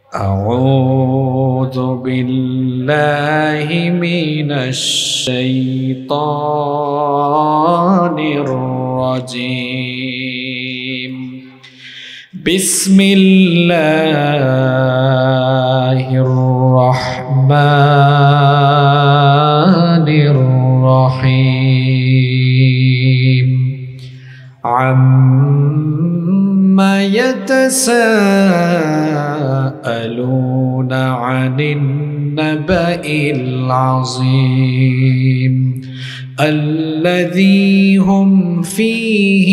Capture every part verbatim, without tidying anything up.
أعوذ بالله من الشيطان الرجيم. بسم الله الرحمن الرحيم. عما يتساءلون عن النبأ العظيم الذي هم فيه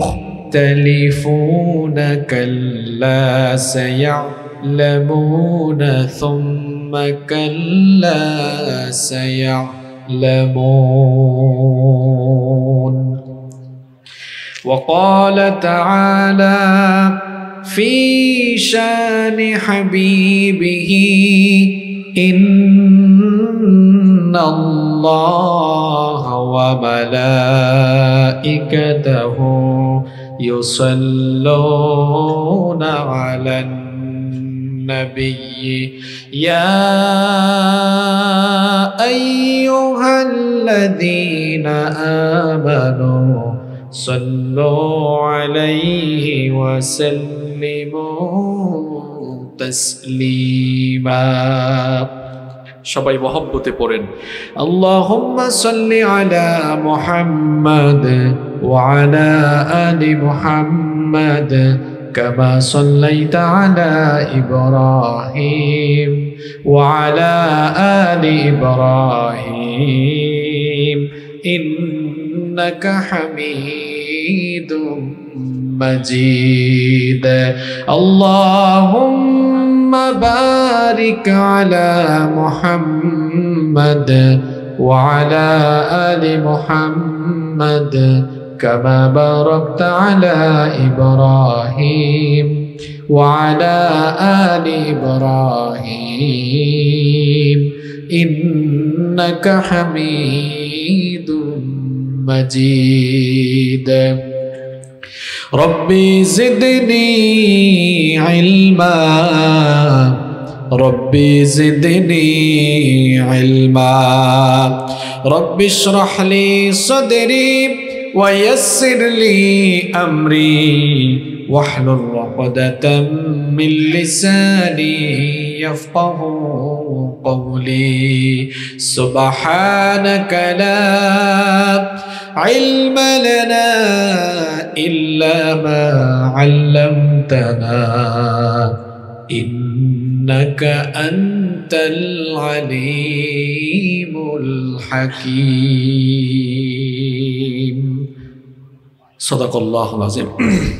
مختلفون. كلا سيعلمون ثم كلا سيعلمون. وقال تعالى في شان حبيبه إن الله وملائكته يصلون على النبي يا أيها الذين آمنوا صلوا عليه وسلموا تسليما. সবাই মহব্বতে পড়েন আল্লাহুম্মা সাল্লি আলা মুহাম্মাদ ওয়া আলা আলি মুহাম্মাদ কামা সাল্লাইতা আলা ইব্রাহিম ওয়া আলা আলি ইব্রাহিম ইন্নাকা হামিদুম مجيد. اللهم بارك على محمد وعلى آل محمد كما باركت على إبراهيم وعلى آل إبراهيم إنك حميد مجيد. ربي زدني علما ربي زدني علما ربي اشرح لي صدري ويسر لي أمري واحلل عقدة من لساني يفقه قولي. سبحانك لا علم لنا إلا ما علمتنا إنك أنت العليم الحكيم. صدق الله العظيم.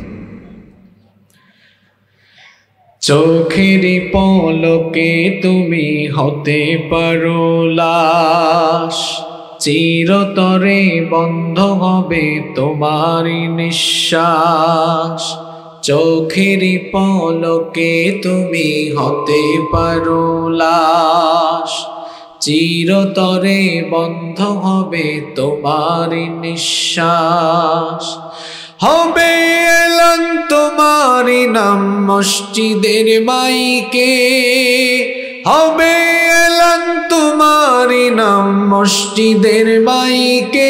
চোখেরই পলকে তুমি হতে পারো লাশ, চিরতরে বন্ধ হবে তোমারি নিঃশ্বাস। চোখেরই পলকে তুমি হতে পারো লাশ, চিরতরে বন্ধ হবে তোমারি নিঃশ্বাস। হবে এলান তোমারি নাম মসজিদের মাইকে, হবে এলান তোমারি নাম মসজিদের মাইকে।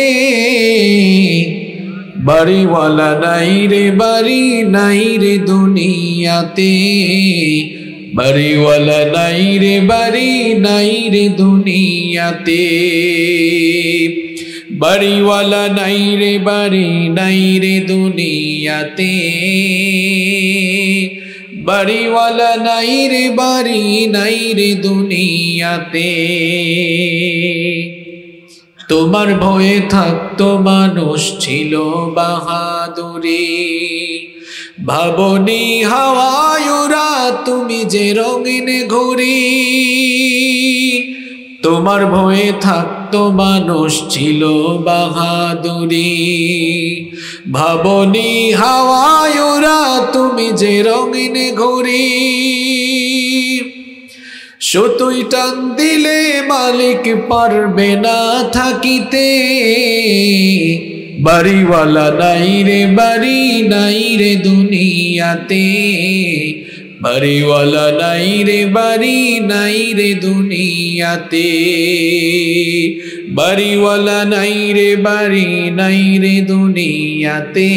বাড়িওয়ালা নাই রে বাড়ি নাই রে দুনিয়াতে, বাড়িওয়ালা নাই রে বাড়ি নাই রে দুনিয়াতে। বাড়িওয়ালা নাই রে বাড়ি নাই রে দুনিয়াতে, বাড়িওয়ালা নাই রে বাড়ি নাই রে দুনিয়াতে। তোমার ভয়ে থাকতো মানুষ ছিল বাহাদুরি, ভাবনি হাওয়ায় উড়া তুমি যে রঙিন ঘুড়ি। তোমার ভয়ে থাকতো মানুষ ছিল বাহাদুরি, ভাবনি হাওয়ায় উড়া তুমি যে রঙিন ঘুড়ি। সুতুই টান দিলে মালিক পারবে না থাকিতে, বাড়িওয়ালা নাই রে বাড়ি নাই রে দুনিয়াতে, বাড়িওয়ালা নাই রে বাড়ি নাই রে দুনিয়াতে, বাড়িওয়ালা নাই রে বাড়ি নাই রে দুনিয়াতে,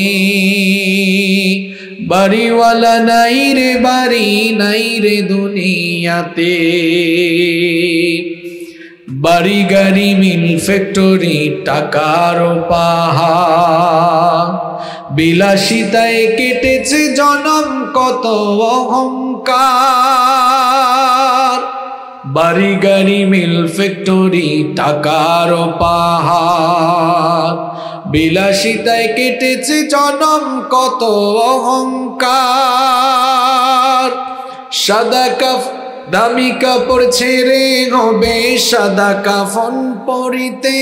বাড়িওয়ালা নাই রে বাড়ি নাই রে দুনিয়াতে। বাড়ি গাড়ি মিল ফ্যাক্টরি টাকার পাহাড়, বিলাসিতায় কেটেছে জনম কত অহংকার। বাড়ি গাড়ি মিল ফ্যাক্টরি টাকার পাহাড়, বিলাসিতায় কেটেছে জনম কত অহংকার। সাদা কাফ দামি কাপড় ছেড়ে হবে সাদা কাফন পরিতে,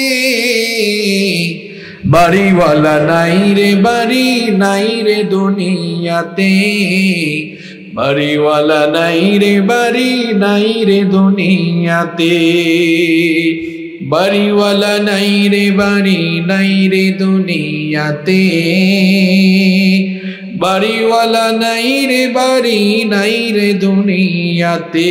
বাড়িওয়ালা নাই রে বাড়ি নাই রে দুনিয়াতে, বাড়িওয়ালা নাই রে বাড়ি নাই রে দুনিয়াতে, বাড়িওয়ালা নাই রে বাড়ি নাই রে দুনিয়াতে, বাড়িওয়ালা নাই রে বাড়ি নাই রে দুনিয়াতে।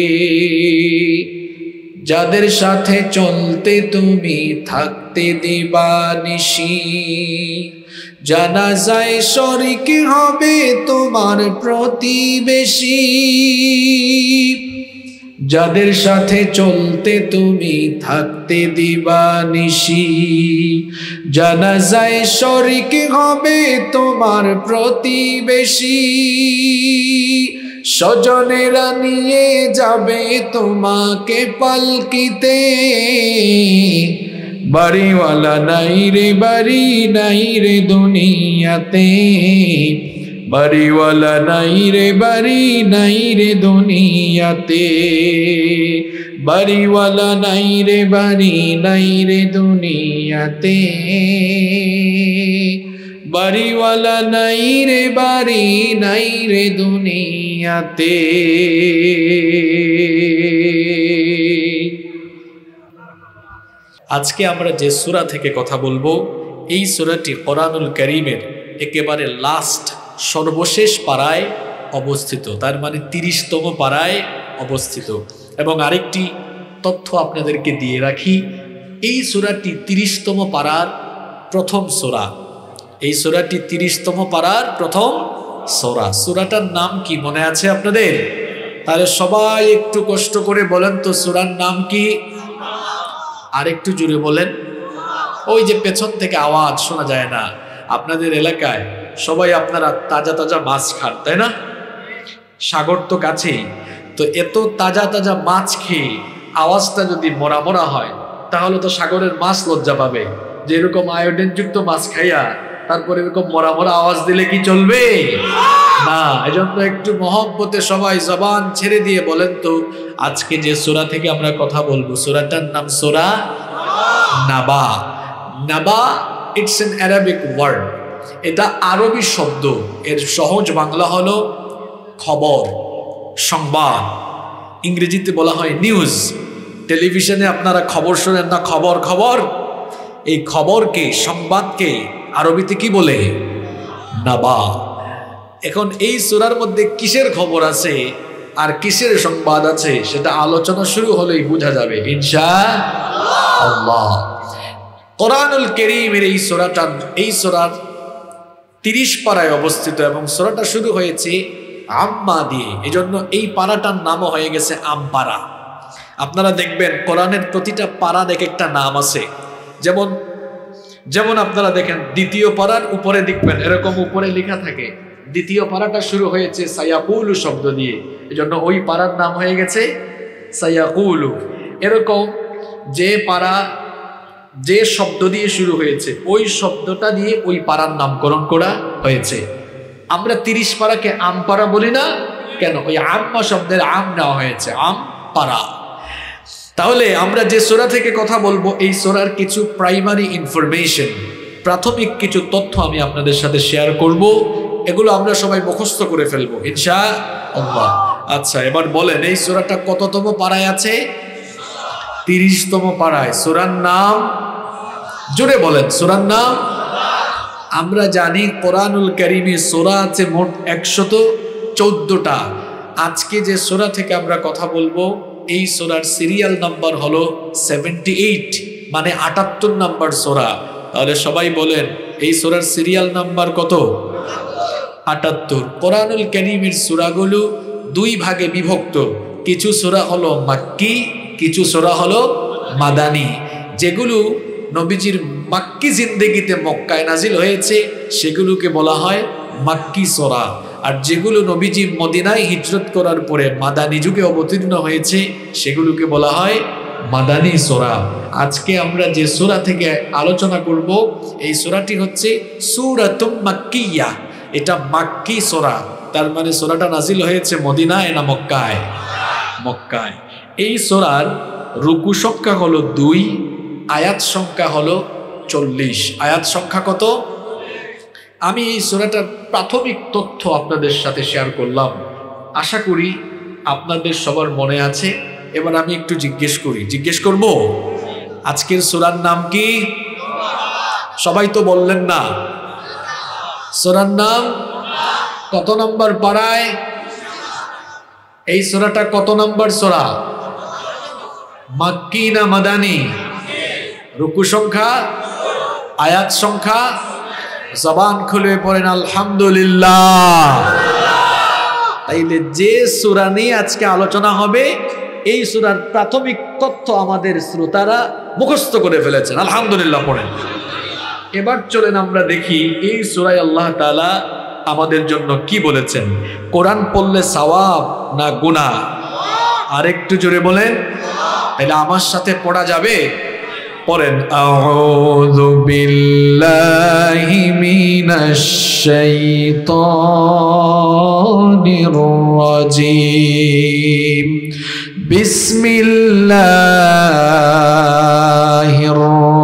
যাদের সাথে চলতে তুমি থাকতে দিবানিশি, জানাজায় শরিক হবে তোমার প্রতিবেশী। যাদের সাথে চলতে তুমি থাকতে দিবানিশি, জানাজায় শরিক হবে তোমার প্রতিবেশী। স্বজনেরা নিয়ে যাবে তোমাকে পালকিতে, বাড়িওয়ালা নাই রে বাড়ি নাই রে দুনিয়াতে, বাড়িওয়ালা নাই রে বাড়ি নাই রে দুনিয়াতে, বাড়িওয়ালা নাই রে বাড়ি নাই রে দুনিয়াতে, বাড়িওয়ালা নাই রে বাড়ি নাই রে দুনিয়াতে। আজকে আমরা যে সূরা থেকে কথা বলবো, এই সূরাটি কোরআনুল কারীমের একেবারে লাস্ট সর্বশেষ পারায় অবস্থিত, তার মানে তিরিশতম পারায় অবস্থিত। এবং আরেকটি তথ্য আপনাদেরকে দিয়ে রাখি, এই সূরাটি তিরিশতম পারার প্রথম সূরা, এই সূরাটি তিরিশতম পারার প্রথম সূরা। সূরাটার নাম কি মনে আছে আপনাদের? তাহলে সবাই একটু কষ্ট করে বলেন তো সূরার নাম কি? আর একটু জোরে বলেন, ওই যে পেছন থেকে আওয়াজ শোনা যায় না। আপনাদের এলাকায় সবাই আপনারা তাজা তাজা মাছ খান, তাই না? সাগর তো কাছেই, তো এত তাজা তাজা মাছ খেয়ে আওয়াজটা যদি মরা মরা হয়, তাহলে তো সাগরের মাছ লজ্জা পাবে যে এরকম আয়োডিনযুক্ত মাছ খাইয়া তারপর এরকম মরা মরা আওয়াজ দিলে কি চলবে? না। এজন্য একটু মহব্বতে সবাই জবান ছেড়ে দিয়ে বলেন তো, আজকে যে সূরা থেকে আমরা কথা বলবো, সূরাটার নাম সূরা নাবা। নাবা, ইটস এন অ্যারাবিক ওয়ার্ড, এটা আরবি শব্দ, এর সহজ বাংলা হলো খবর, সংবাদ। ইংরেজিতে বলা হয় নিউজ। টেলিভিশনে আপনারা খবর শোনেন না, খবর খবর, এই খবরকে, সংবাদকে আরবিতে কি বলে? নাবা। এখন এই সূরার মধ্যে কিসের খবর আছে আর কিসের সংবাদ আছে সেটা আলোচনা শুরু হলেই বোঝা যাবে ইনশাআল্লাহ। কোরআনুল কারীমের এই সূরাটা, এই সূরার তিরিশ পারায় অবস্থিত এবং সূরাটা শুরু হয়েছে আম্মা দিয়ে, এজন্য এই পারাটার নামও হয়ে গেছে আমপারা। আপনারা দেখবেন কোরআনের প্রতিটা পারার এক একটা নাম আছে। যেমন যেমন আপনারা দেখেন দ্বিতীয় পারার উপরে দেখবেন এরকম উপরে লেখা থাকে দ্বিতীয় পারাটা শুরু হয়েছে সায়াকুলু শব্দ দিয়ে, এজন্য ওই পারার নাম হয়ে গেছে সায়াকুলু। এরকম যে পারা যে শব্দ দিয়ে শুরু হয়েছে ওই শব্দটা দিয়ে ওই পারার নামকরণ করা হয়েছে। আমরা তিরিশ পারাকে আম পারা বলি না কেন? ওই আম্মা শব্দের আম নেওয়া হয়েছে, আম পারা। তাহলে আমরা যে সূরা থেকে কথা বলবো, এই সূরার কিছু প্রাইমারি ইনফরমেশন, প্রাথমিক কিছু তথ্য আমি আপনাদের সাথে শেয়ার করব। এগুলো আমরা সবাই মুখস্থ করে ফেলবো ইনশাআল্লাহ। আচ্ছা, এবার বলেন এই সূরাটা কততম পারায় আছে? তিরিশতম পারায়। সূরার নাম জোরে বলেন, সূরার নাম? আমরা জানি কোরআনুল কারীমে সূরা আছে মোট একশত চোদ্দটা। আজকে যে সূরা থেকে আমরা কথা বলবো এই সূরার সিরিয়াল নাম্বার হলো সেভেন্টি এইট, মানে আটাত্তর নাম্বার সূরা। তাহলে সবাই বলেন এই সূরার সিরিয়াল নাম্বার কত? আটাত্তর। কোরআনুল কারীমের সূরাগুলো দুই ভাগে বিভক্ত, কিছু সূরা হলো মাক্কি, কিছু সূরা হলো মাদানী। যেগুলো নবীজির মাক্কি জিন্দেগিতে মক্কায় নাজিল হয়েছে সেগুলোকে বলা হয় মাক্কি সূরা, আর যেগুলো নবীজি মদিনায় হিজরত করার পরে মাদানী যুগে অবতীর্ণ হয়েছে সেগুলোকে বলা হয় মাদানী সূরা। আজকে আমরা যে সূরা থেকে আলোচনা করব এই সূরাটি হচ্ছে সূরাতুম মাক্কিয়া। এটা মাক্কি সূরা, তার মানে সূরাটা নাজিল হয়েছে মদিনায় না মক্কায়? মক্কায়। এই সূরার রুকু সংখ্যা হলো দুই, আয়াত সংখ্যা হলো চল্লিশ। আয়াত সংখ্যা কত? আমি এই সূরাটার প্রাথমিক তথ্য আপনাদের সাথে শেয়ার করলাম, আশা করি আপনাদের সবার মনে আছে। এবার আমি একটু জিজ্ঞেস করি, জিজ্ঞেস করব আজকের সূরার নাম কি? সবাই তো বললেন না। সূরার নাম কত নম্বর পারায়? এই সূরাটা কত নম্বর সূরা? মাক্কি না মাদানী? রুকু সংখ্যা, আয়াত সংখ্যা, জবান খুলে পড়েন আলহামদুলিল্লাহ। তাইলে যে সূরা নিয়ে আজকে আলোচনা হবে এই সূরার প্রাথমিক তথ্য আমাদের শ্রোতারা মুখস্থ করে ফেলেছেন, আলহামদুলিল্লাহ পড়েন। এবার চলেন আমরা দেখি এই সূরায় আল্লাহ তাআলা আমাদের জন্য কি বলেছেন। কোরআন পড়লে সওয়াব না গুনাহ? আরেকটু জোরে বলেন, তাহলে আমার সাথে পড়া যাবে? পড়েন আউযু বিল্লাহি মিনাশ শাইতানির রাজীম, বিসমিল্লাহির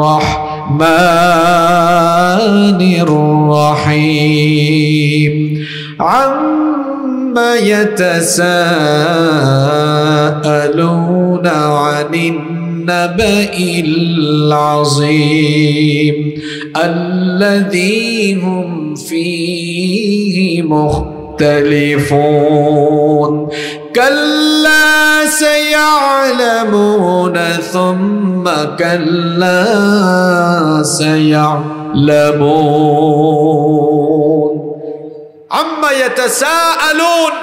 রাহমানির রাহিম। আম্মা ইয়াতাসাআলুনা আনিন النبأ العظيم الذي هم فيه مختلفون كلا سيعلمون ثم كلا سيعلمون عما يتساءلون।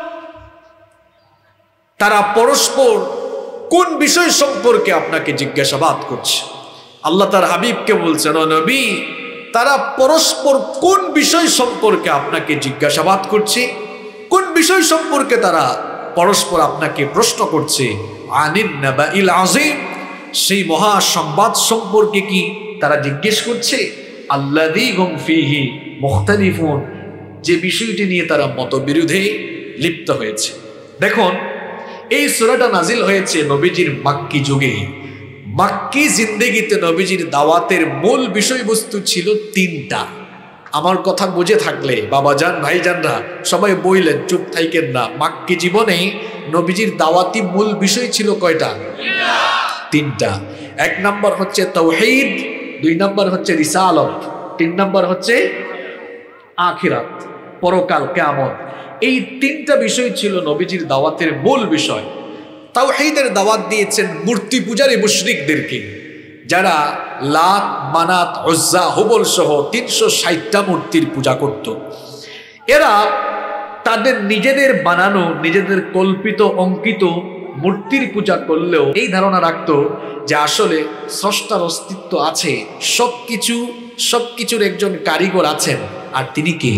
তারা পরস্পর কোন বিষয় সম্পর্কে আপনাকে জিজ্ঞাসাবাদ করছে? আল্লাহ তার হাবিবকে বলছেন, ও নবী, তারা পরস্পর কোন বিষয় সম্পর্কে আপনাকে জিজ্ঞাসাবাদ করছে? কোন বিষয় সম্পর্কে তারা পরস্পর আপনাকে প্রশ্ন করছে? আনিন নাবাইল আযীম, সেই মহা সংবাদ সম্পর্কে কি তারা জিজ্ঞেস করছে? আল্লাযী হুম ফীহি মুখতালিফুন, যে বিষয়টি নিয়ে তারা মতবিরোধে লিপ্ত হয়েছে। দেখুন, এই সূরাটা নাজিল হয়েছে নবীজির মাক্কি যুগে। মাক্কি জিন্দেগিতে নবীজির দাওয়াতের মূল বিষয়বস্তু ছিল তিনটা। আমার কথা বুঝে থাকলে বাবাজান ভাইজানরা সবাই বইলেন, চুপ থাইকেন না। মাক্কি জীবনে নবীজির দাওয়াতি মূল বিষয় ছিল কয়টা? তিনটা। এক নম্বর হচ্ছে তাওহীদ, দুই নম্বর হচ্ছে রিসালাত, তিন নম্বর হচ্ছে আখিরাত, পরকাল, কিয়ামত। এই তিনটা বিষয় ছিল নবীজির দাওয়াতের মূল বিষয়। তাওহীদের দাওয়াত দিয়েছেন মূর্তি পূজারী মুশরিকদেরকে, যারা লাত, মানাত, উজ্জা, হুবল সহ তিনশো ষাটটা মূর্তির পূজা করত। এরা তাদের নিজেদের বানানো, নিজেদের কল্পিত, অঙ্কিত মূর্তির পূজা করলেও এই ধারণা রাখত যে আসলে স্রষ্টার অস্তিত্ব আছে, সবকিছু সবকিছুর একজন কারিগর আছেন, আর তিনি কে?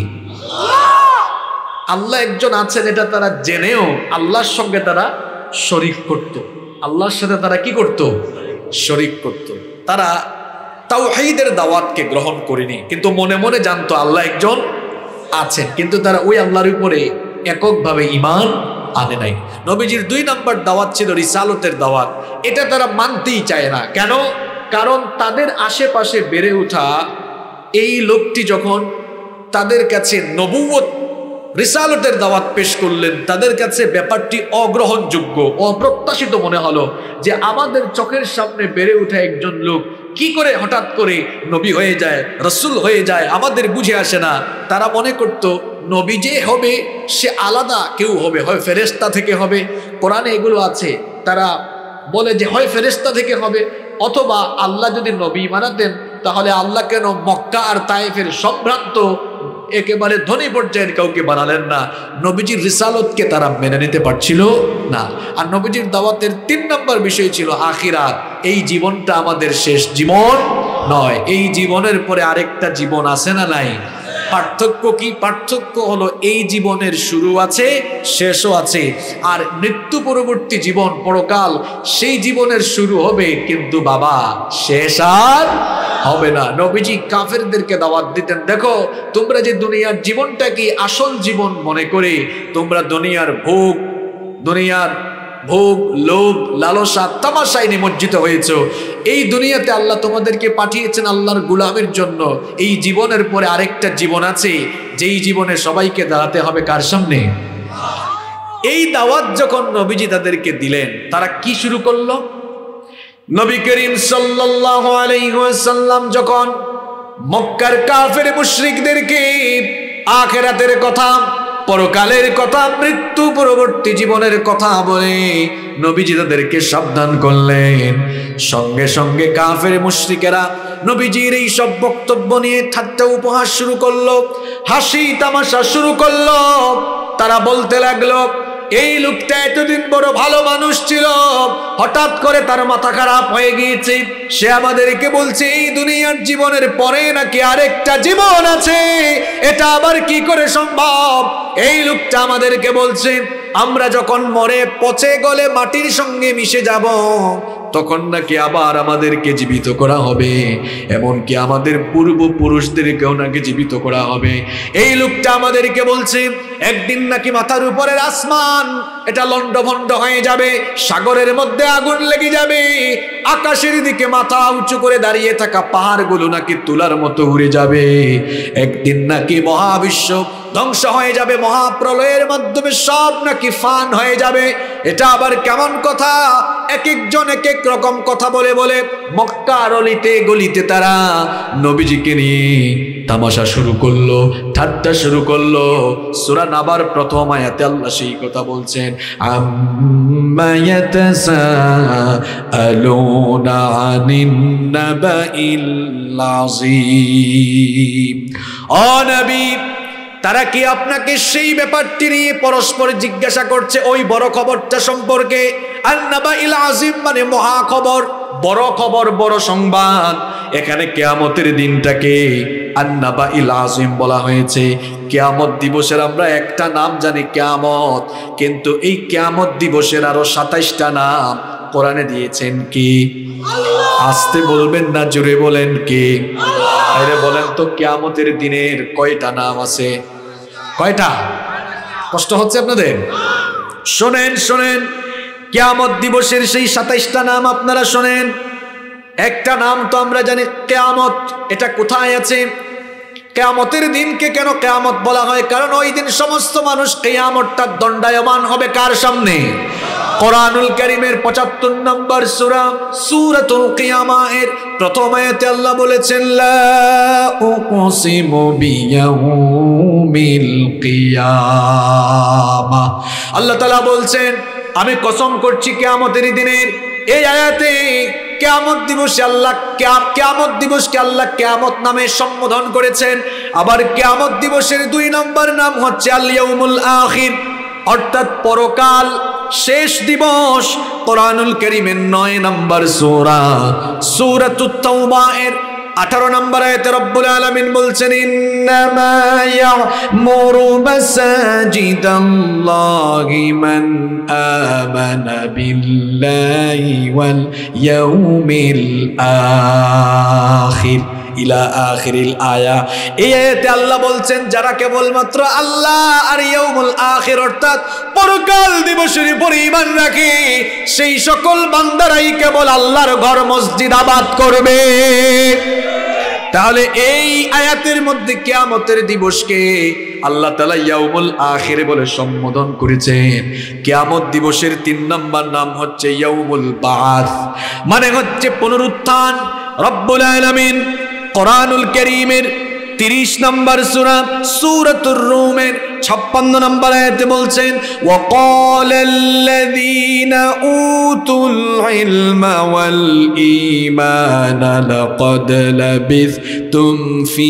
আল্লাহ একজন আছেন, এটা তারা জেনেও আল্লাহর সঙ্গে তারা শরীক করত। আল্লাহর সাথে তারা কি করত? শরীক করত। তারা তাওহীদের দাওয়াতকে গ্রহণ করেনি, কিন্তু মনে মনে জানতো আল্লাহ একজন আছেন, কিন্তু তারা ওই আল্লাহর উপরে এককভাবে ঈমান আনে নাই। নবীজির দুই নম্বর দাওয়াত ছিল রিসালতের দাওয়াত। এটা তারা মানতেই চায় না। কেন? কারণ তাদের আশেপাশে বেড়ে ওঠা এই লোকটি যখন তাদের কাছে নবুয়ত, রিসালতের দাওয়াত পেশ করলেন, তাদের কাছে ব্যাপারটি অগ্রহণযোগ্য, অপ্রত্যাশিত মনে হলো যে আমাদের চোখের সামনে বেড়ে ওঠা একজন লোক কি করে হঠাৎ করে নবী হয়ে যায়, রাসূল হয়ে যায়, আমাদের বুঝে আসে না। তারা মনে করত নবী যে হবে সে আলাদা কেউ হবে, হয় ফেরেশতা থেকে হবে, কোরআনে এগুলো আছে। তারা বলে যে হয় ফেরেশতা থেকে হবে, অথবা আল্লাহ যদি নবী বানাতেন তাহলে আল্লাহ কেন মক্কা আর তায়েফের সম্ভ্রান্ত একেবারে ধনী পর্যায়ের কাউকে বানালেন না? নবীজির রিসালতকে তারা মেনে নিতে পারছিল না। আর নবীজির দাওয়াতের তিন নম্বর বিষয় ছিল আখিরাত। এই জীবনটা আমাদের শেষ জীবন নয়, এই জীবনের পরে আরেকটা জীবন আছে না নাই? পার্থক্য কি? পার্থক্য হলো এই জীবনের শুরু আছে, শেষও আছে। আর মৃত্যু পরবর্তী জীবন পরকাল, সেই জীবনের শুরু হবে কিন্তু বাবা শেষ আর হবে না। নবীজি কাফেরদেরকে দাওয়াত দিতেন, দেখো তোমরা যে দুনিয়ার জীবনটাকে আসল জীবন মনে করে তোমরা দুনিয়ার ভোগ, দুনিয়ার ভোগ, লোভ, লালসা, তামাশায় নিমজ্জিত হয়েছ। এই দুনিয়াতে আল্লাহ তোমাদেরকে পাঠিয়েছেন আল্লাহর গোলামের জন্য। এই জীবনের পরে আরেকটা জীবন আছে, যেই জীবনে সবাইকে দাঁড়াতে হবে কার সামনে? এই দাওয়াত যখন নবীজি তাদেরকে দিলেন, তারা কি শুরু করলো? নবী করিম সাল্লাল্লাহু আলাইহি ওয়াসাল্লাম যখন মক্কার কাফের মুশরিকদেরকে আখিরাতের কথা, পরকালের কথা, মৃত্যু পরবর্তী জীবনের কথা বলে নবীজি তাদেরকে সাবধান করলেন, সঙ্গে সঙ্গে কাফের মুশরিকেরা নবীজির এই সব বক্তব্য নিয়ে ঠাট্টা উপহাস শুরু করলো, হাসি তামাশা শুরু করলো। তারা বলতে লাগলো, এই লোকটা এতদিন বড় ভালো মানুষ ছিল, হঠাৎ করে তার মাথা খারাপ হয়ে গিয়েছে। সে আমাদেরকে বলছে এই দুনিয়ার জীবনের পরে নাকি আরেকটা জীবন আছে, এটা আবার কি করে সম্ভব? এই লোকটা আমাদেরকে বলছে আমরা যখন মরে পচে গলে মাটির সঙ্গে মিশে যাব, তখন নাকি আবার আমাদেরকে জীবিত করা হবে, এমনকি আমাদের পূর্বপুরুষদেরকেও নাকি জীবিত করা হবে। এই লোকটা আমাদেরকে বলছে একদিন নাকি মাথার উপরের আসমান এটা লন্ডভন্ড হয়ে যাবে, সাগরের মধ্যে আগুন লেগে যাবে, আকাশের দিকে মাথা উঁচু করে দাঁড়িয়ে থাকা পাহাড়গুলো নাকি তুলার মতো উড়ে যাবে, একদিন নাকি মহাবিশ্ব ধ্বংস হয়ে যাবে, মহাপ্রলয়ের মাধ্যমে সব নাকি ফান হয়ে যাবে। এটা আবার কেমন কথা? এক একজন এক এক রকম কথা বলে বলে মক্কার অলিতে গলিতে তারা নবীজিকে নিয়ে তামাশা শুরু করলো, ঠাট্টা শুরু করলো। সূরা নাবার প্রথম আয়াতে আল্লাহ সেই কথা বলছেন, আম্মা ইয়াতাসাআলুনা আনিন নাবাইল আযীম। ও নবী, তারা কি আপনাকে সেই ব্যাপারটি নিয়ে পরস্পর জিজ্ঞাসা করছে, ওই বড় খবরটা সম্পর্কে? আন-নাবাইল আযীম মানে মহা খবর, বড় খবর, বড় সংবাদ। এখানে কিয়ামতের দিনটাকে আন-নাবাইল আযীম বলা হয়েছে। কিয়ামত দিবসের আমরা একটা নাম জানি কিয়ামত, কিন্তু এই কিয়ামত দিবসের আরো সাতাইশটা নাম কোরআনে দিয়েছেন কি? আস্তে বলবেন না, জোরে বলেন কি? আরে বলেন তো কিয়ামতের দিনের কয়টা নাম আছে? কয়টা? কষ্ট হচ্ছে আপনাদের? শোনেন শোনেন, কিয়ামত দিবসের সেই সাতাইশটা নাম আপনারা শোনেন। একটা নাম তো আমরা জানি কিয়ামত, এটা কোথায় আছে? কিয়ামতের দিনকে কেন কিয়ামত বলা হয়? কারণ ওই দিন সমস্ত মানুষ কিয়ামতটা দণ্ডায়মান হবে কার সামনে? কোরআনুল কারীমের পঁচাত্তর নম্বর সূরা সূরাতুল কিয়ামা এর প্রথম আয়াতে আল্লাহ বলেছেন, লা উকসিমু বিয়াউমিল কিয়ামা। আল্লাহ তাআলা বলছেন আমি কসম করছি কিয়ামতের দিনের। এই আয়াতে কিয়ামত দিবসে আল্লাহ কিয়ামত দিবসকে আল্লাহ কিয়ামত নামে সম্বোধন করেছেন। আবার কিয়ামত দিবসের দুই নম্বর নাম হচ্ছে আল ইয়াউমুল আখির, অর্থাৎ পরকাল, শেষ দিবস। কোরআনুল কারীমের নয় নম্বর সূরা সূরাতুত তাওবা এর আঠারো নম্বর আয়াতে রব্বুল আলামিন বলছেন, ইন্নামা ইয়ামুরু মাসাজিদাল্লাহি মান আমানা বিল্লাহি ওয়াল ইয়াউমিল আখির ইলা আখিরিল আয়া। এই আয়াতে আল্লাহ বলছেন যারা কেবলমাত্র আল্লাহ আর ইয়াউমুল আখির অর্থাৎ পরকাল দিবসের উপর ঈমান রাখে, সেই সকল বান্দারাই কেবল আল্লাহর ঘর মসজিদ আবাদ করবে। তাহলে এই আয়াতের মধ্যে কিয়ামতের দিবসকে আল্লাহ তাআলা ইয়াউমুল আখির বলে সম্বোধন করেছেন। কিয়ামত দিবসের তিন নম্বর নাম হচ্ছে ইয়াউমুল বাআস, মানে হচ্ছে পুনরুত্থান। রব্বুল আলামিন কোরআনুল কারীমের তিরিশ নম্বর সূরা সূরাতুর রুমের ছাপ্পান্ন নম্বর আয়াতে বলছেন ওয়াকালাল্লাযীনা উতুল ইলমা ওয়াল ঈমানা লাকাদ লাবিথতুম ফি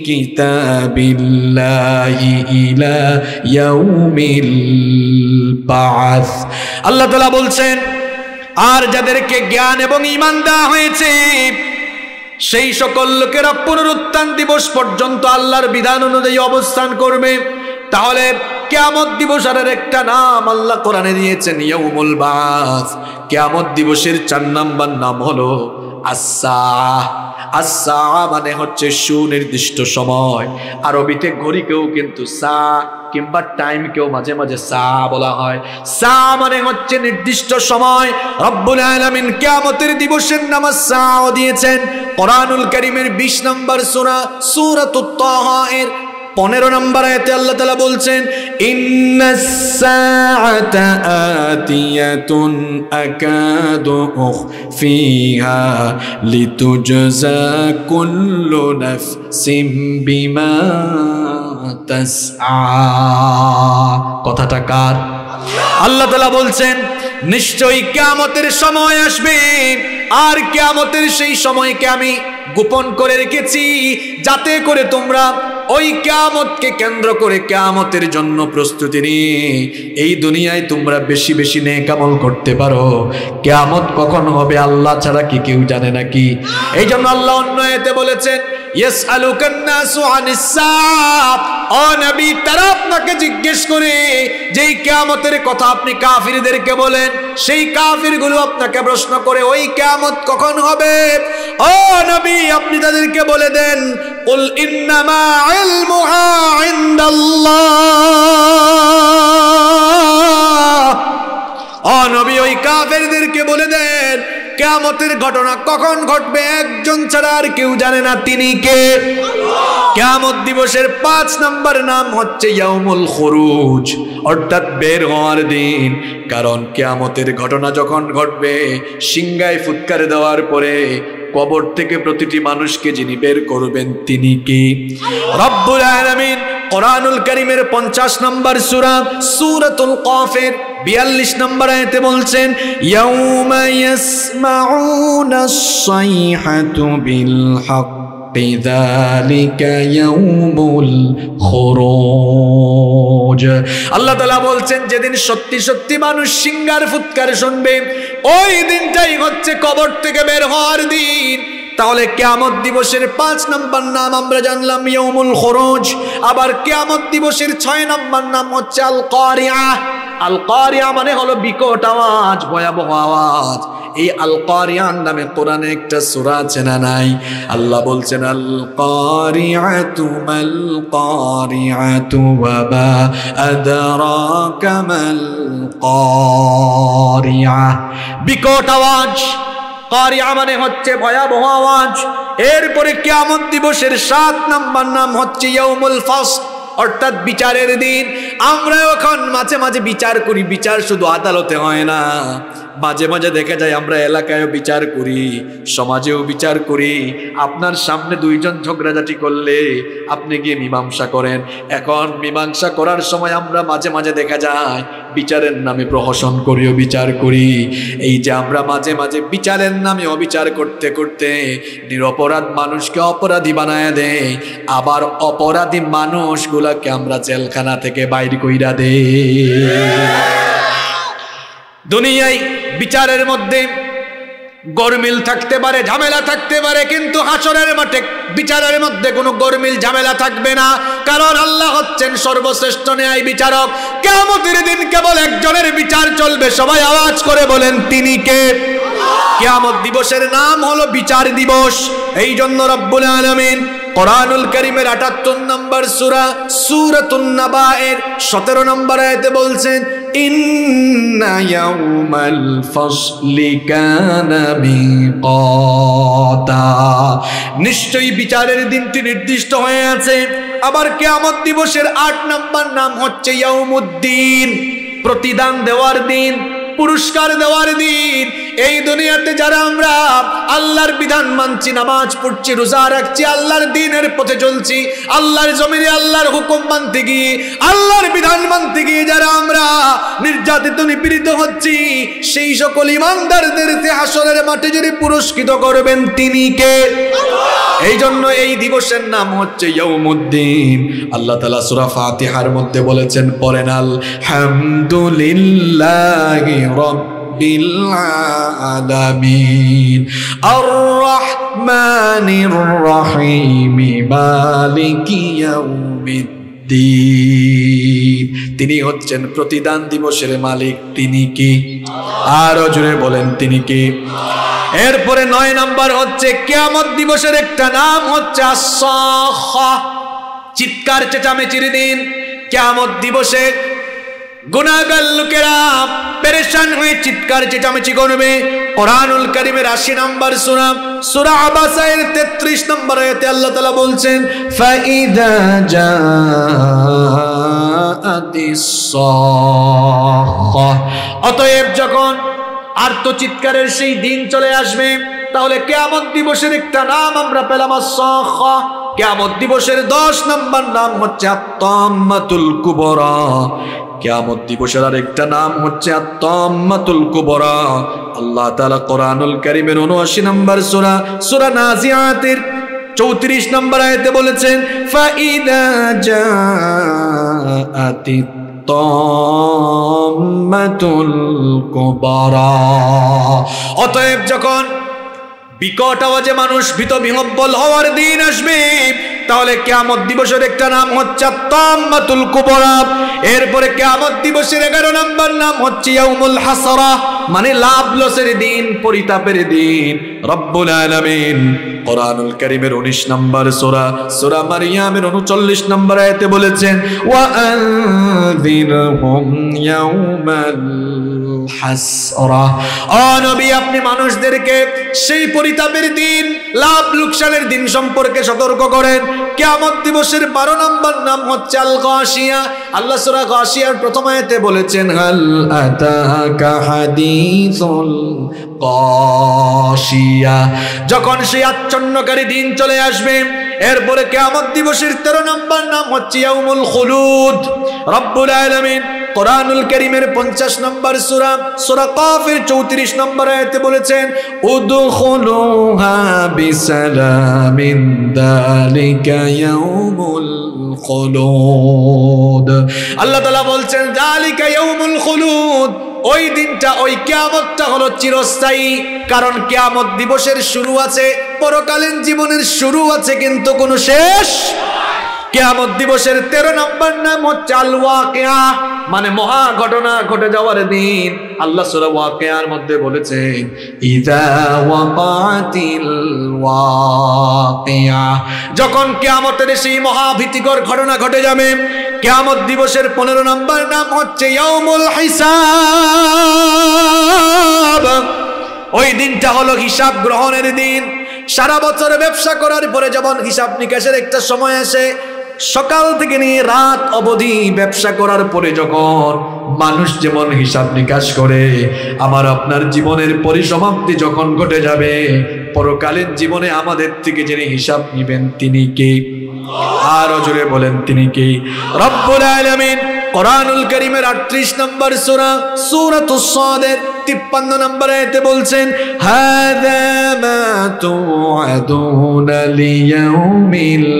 কিতাবিল্লাহি ইলা ইয়াউমিল বা'থ। আল্লাহ তাআলা বলছেন আর যাদেরকে জ্ঞান এবং ঈমান দেওয়া হয়েছে সেই সকল লোকেরা পুনরুত্থান দিবস পর্যন্ত আল্লাহর বিধান অনুযায়ী অবস্থান করবে। তাহলে কিয়ামত দিবসের একটা নাম আল্লাহ কোরআনে দিয়েছেন ইয়াউমুল বা'থ। কিয়ামত দিবসের চার নাম্বার নাম হলো আস-সাআহ। আস-সাআহ মানে হচ্ছে সুনির্দিষ্ট সময়। আরবিতে ঘড়িকেও কিন্তু সা কিংবা টাইমকেও মাঝে মাঝে সা বলা হয়। সা মানে হচ্ছে নির্দিষ্ট সময়। রব্বুল আলামিন কিয়ামতের দিবসের নাম আস-সাআহ দিয়েছেন। কোরআনুল কারীমের বিশ নম্বর সূরা সূরাতুত তাহা এর পনেরো নম্বর আয়াতে আল্লাহ তাআলা বলছেন ইন্নাস সাআতা আতিয়াতুন আকাদু উখফিহা লিতুজজা কুল্লু নাফসিম বিমা তাসআ। কথাটা কার? আল্লাহ তাআলা বলছেন নিশ্চয়ই কিয়ামতের সময় আসবে আর কিয়ামতের সেই সময়কে আমি গোপন করে রেখেছি যাতে করে তোমরা ওই কিয়ামতকে কেন্দ্র করে কিয়ামতের জন্য প্রস্তুতি নিয়ে এই দুনিয়ায় তোমরা বেশি বেশি নেক আমল করতে পারো। কিয়ামত কখন হবে আল্লাহ ছাড়া কি কেউ জানে নাকি? এই জন্য আল্লাহ অন্য আয়াতে বলেছেন ইয়াসআলুকান নাসু আনিস সাআহ। ও নবী তারা আপনাকে জিজ্ঞেস করে যেই কিয়ামতের কথা আপনি কাফিরদেরকে বলেন সেই কাফিরগুলো আপনাকে প্রশ্ন করে ওই কিয়ামত কখন হবে। ও নবী আপনি তাদেরকে বলে দেন কুল ইন্নামা ইলমুহা ইনদাল্লাহ। ও নবী ওই কাফেরদেরকে বলে দেন কিয়ামতের ঘটনা কখন ঘটবে একজন ছাড়া আর কেউ জানে না, তিনি কে? কিয়ামত দিবসের পাঁচ নম্বর নাম হচ্ছে ইয়াউমুল খুরুজ, অর্থাৎ বের হওয়ার দিন। কারণ কিয়ামতের ঘটনা যখন ঘটবে সিংহায় ফুৎকার দেওয়ার পরে কবর থেকে প্রতিটি মানুষকে যিনি বের করবেন তিনি কি? রব্বুল আলামিন কোরআনুল কারীমের পঞ্চাশ নম্বর সূরা সূরাতুল কাফের বিয়াল্লিশ নম্বর আয়াতে বলছেন ইয়াউমা ইয়াসমাউনাস সাইহাতু বিল হাক্কি যালিকা ইয়াউমুল খুরুজ। আল্লাহ তাআলা বলছেন যেদিন সত্যি সত্যি মানুষ সিংহার ফুৎকার শুনবে ওই দিনটাই হচ্ছে কবর থেকে বের হওয়ার দিন। তাহলে কিয়ামত দিবসের পাঁচ নম্বর নাম আমরা জানলাম ইয়াউমুল খুরুজ। আবার কিয়ামত দিবসের ছয় নম্বর নাম হচ্ছে আল কারিআহ। আল কারিআহ মানে হলো বিকট আওয়াজ, ভয়াবহ আওয়াজ। এই আল কারিআহ নামে কোরআনে একটা সূরা আছে না নাই? আল্লাহ বলছেন আল কারিআতু মাল কারিআতু ওয়া মা আদরাকা মাল কারিআহ। বিকট আওয়াজ, কারিআহ মানে হচ্ছে ভয়াবহ আওয়াজ। এরপরে কিয়ামত দিবসের সাত নম্বর নাম হচ্ছে ইয়াউমুল ফাসল, অর্থাৎ বিচারের দিন। আমরা এখন মাঝে মাঝে বিচার করি, বিচার শুধু আদালতে হয় না, মাঝে মাঝে দেখা যায় আমরা এলাকায়ও বিচার করি, সমাজেও বিচার করি। আপনার সামনে দুইজন ঝগড়াঝাটি করলে আপনি গিয়ে মীমাংসা করেন। এখন মীমাংসা করার সময় আমরা মাঝে মাঝে দেখা যায় বিচারের নামে প্রহসন করিও বিচার করি। এই যে আমরা মাঝে মাঝে বিচারের নামে অবিচার করতে করতে নিরপরাধ মানুষকে অপরাধী বানায় দেয়, আবার অপরাধী মানুষগুলাকে আমরা জেলখানা থেকে বাইর কইরা দেই। দুনিয়ায় বিচারের মধ্যে গরমিল থাকতে পারে, ঝামেলা থাকতে পারে, কিন্তু হাসরের মাঠে বিচারের মধ্যে কোনো গরমিল ঝামেলা থাকবে না। কারণ আল্লাহ হচ্ছেন সর্বশ্রেষ্ঠ ন্যায় বিচারক। কিয়ামতের দিন কেবল একজনের বিচার চলবে, সবাই আওয়াজ করে বলেন তিনি কে? কিয়ামত দিবসের নাম হলো বিচার দিবস। এই জন্য রব্বুল আলামিন কোরআনুল কারীমের আটাত্তর নম্বর সূরা সূরাতুন নাবা এর সতেরো নম্বর আয়াতে বলছেন ইন্না ইয়াউমাল ফাসলি কানা মিকাতা। নিশ্চয়ই বিচারের দিনটি নির্দিষ্ট হয়ে আছে। আবার কিয়ামত দিবসের আট নম্বর নাম হচ্ছে ইয়াউমুদ্দিন, প্রতিদান দেওয়ার দিন, পুরস্কার দেওয়ার দিন। এই দুনিয়াতে যারা আমরা আল্লাহর বিধান মানছি, নামাজ পড়ছি, রোজা রাখছি, আল্লাহর দ্বীনের পথে চলছি, আল্লাহর জমিনে আল্লাহর হুকুম মানতে গিয়ে, আল্লাহর বিধান মানতে গিয়ে যারা আমরা নির্যাতিত নিপীড়িত হচ্ছি, সেই সকল ইমানদারদেরকে হাসরের মাঠে যিনি পুরস্কৃত করবেন তিনি কে? এই জন্য এই দিবসের নাম হচ্ছে ইয়াউমুদ্দিন। আল্লাহ তাআলা সূরা ফাতিহার মধ্যে বলেছেন, পড়েন আলহামদুলিল্লাহি রাব্বিল আলামিন আর রহমানির রহিম মালিকি ইয়াউমিদ্দিন। তিনি হচ্ছেন প্রতিদান দিবসের মালিক। তিনি কি? আরো জোরে বলেন, তিনি কি? এরপরে নয় নাম্বার হচ্ছে কিয়ামত দিবসের একটা নাম হচ্ছে আস-সাখা, চিৎকার চেঁচামেচির দিন। কিয়ামত দিবসে গুনাহগার লোকেরা পেরেশান হয়ে চিৎকার চেঁচামেচি করবে। কোরআনুল কারীমের আশি নম্বর সূরা সূরা আবাসায়ের তেত্রিশ নম্বর আয়াতে আল্লাহ তাআলা বলছেন, ফাইদা জাআতিস সাখা, অতএব যখন আর্তচিৎকারের সেই দিন চলে আসবে, তাহলে কিয়ামত দিবসের একটা নাম আমরা পেলাম আস-সাখা। কিয়ামত দিবসের দশ নম্বর নাম হচ্ছে আত-তাম্মাতুল কুবরা। কিয়ামত দিবসের আরেকটা নাম হচ্ছে আত-তাম্মাতুল কুবরা। আল্লাহ তাআলা কোরআনুল কারীমের উনআশি নম্বর সূরা সূরা নাজিআতের চৌত্রিশ নম্বর আয়াতে বলেছেন, ফাইদা জাআতিত তাম্মাতুল কুবরা, অতএব যখন বিকট আওয়াজে মানুষ ভীত বিহ্বল হওয়ার দিন আসবে, তাহলে কিয়ামত দিবসের একটা নাম হচ্ছে তাম্মাতুল কুবরা। এরপরে কিয়ামত দিবসের এগারো নম্বর নাম হচ্ছে ইয়াউমুল হাসরা, মানে লাভ লসের দিন, পরিতাপের দিন। রব্বুল আলামিন কোরআনুল কারীমের উনিশ নম্বর সূরা সূরা মারইয়ামের উনচল্লিশ নম্বর আয়াতে বলেছেন, ওয়া আনযিরহুম ইয়াউমাল হাসরা, ও নবী আপনি মানুষদেরকে সেই পরিতাপের দিন, লাভ লোকসানের দিন সম্পর্কে সতর্ক করেন। কিয়ামত দিবসের বারো নম্বর নাম হচ্ছে আল গাশিয়া। আল্লাহ সূরা গাশিয়ার প্রথম আয়াতে বলেছেন, হাল আতাকা হাদিসুল গাশিয়া, যখন সেই আচ্ছন্নকারী দিন চলে আসবে। এরপরে কিয়ামত দিবসের তেরো নম্বর নাম হচ্ছে ইয়াউমুল খুলুদ। রব্বুল আলামিন কোরআনুল কারীমের পঞ্চাশ নম্বর সূরা সূরা কাফের চৌত্রিশ নম্বর আয়াতে বলেছেন, উদখুলুহা বিসালামিন যালিকা ইয়াউমুল খুলুদ। আল্লাহ তাআলা বলছেন, যালিকা ইয়াউমুল খুলুদ, ওই দিনটা, ওই কিয়ামতটা হলো চিরস্থায়ী। কারণ কিয়ামত দিবসের শুরু আছে, পরকালীন জীবনের শুরু আছে, কিন্তু কোনো শেষ। কিয়ামত দিবসের তেরো নম্বর নাম হচ্ছে আল ওয়াকিয়া, মানে মহা ঘটনা ঘটে যাওয়ার দিন। আল্লাহ সূরা ওয়াকিয়ার মধ্যে বলেছেন, ইযা ওয়াকাতিল ওয়াকিয়া, যখন কিয়ামতের সেই মহাভীতিকর ঘটনা ঘটে যাবে। কিয়ামত দিবসের পনেরো নম্বর নাম হচ্ছে ইয়াউমুল হিসাব, ওই দিনটা হলো হিসাব গ্রহণের দিন। সারা বছর ব্যবসা করার পরে যখন হিসাব নিকাশের একটা সময় আসে, সকাল থেকে নিয়ে রাত অবধি ব্যবসা করার পরে যখন মানুষ যেমন হিসাব নিকাশ করে, আমার আপনার জীবনের পরিসমাপ্তি যখন ঘটে যাবে, পরকালীন জীবনে আমাদের থেকে যিনি হিসাব নিবেন তিনি কে? আরো জোরে বলেন, তিনি কে? রব্বুল আলামিন কোরআনুল কারীমের আটত্রিশ নম্বর সূরা সূরাতুস সাদের তিপ্পান্ন নম্বর আয়াতে বলছেন, হাযা মা তুআদুনা লিয়াউমিল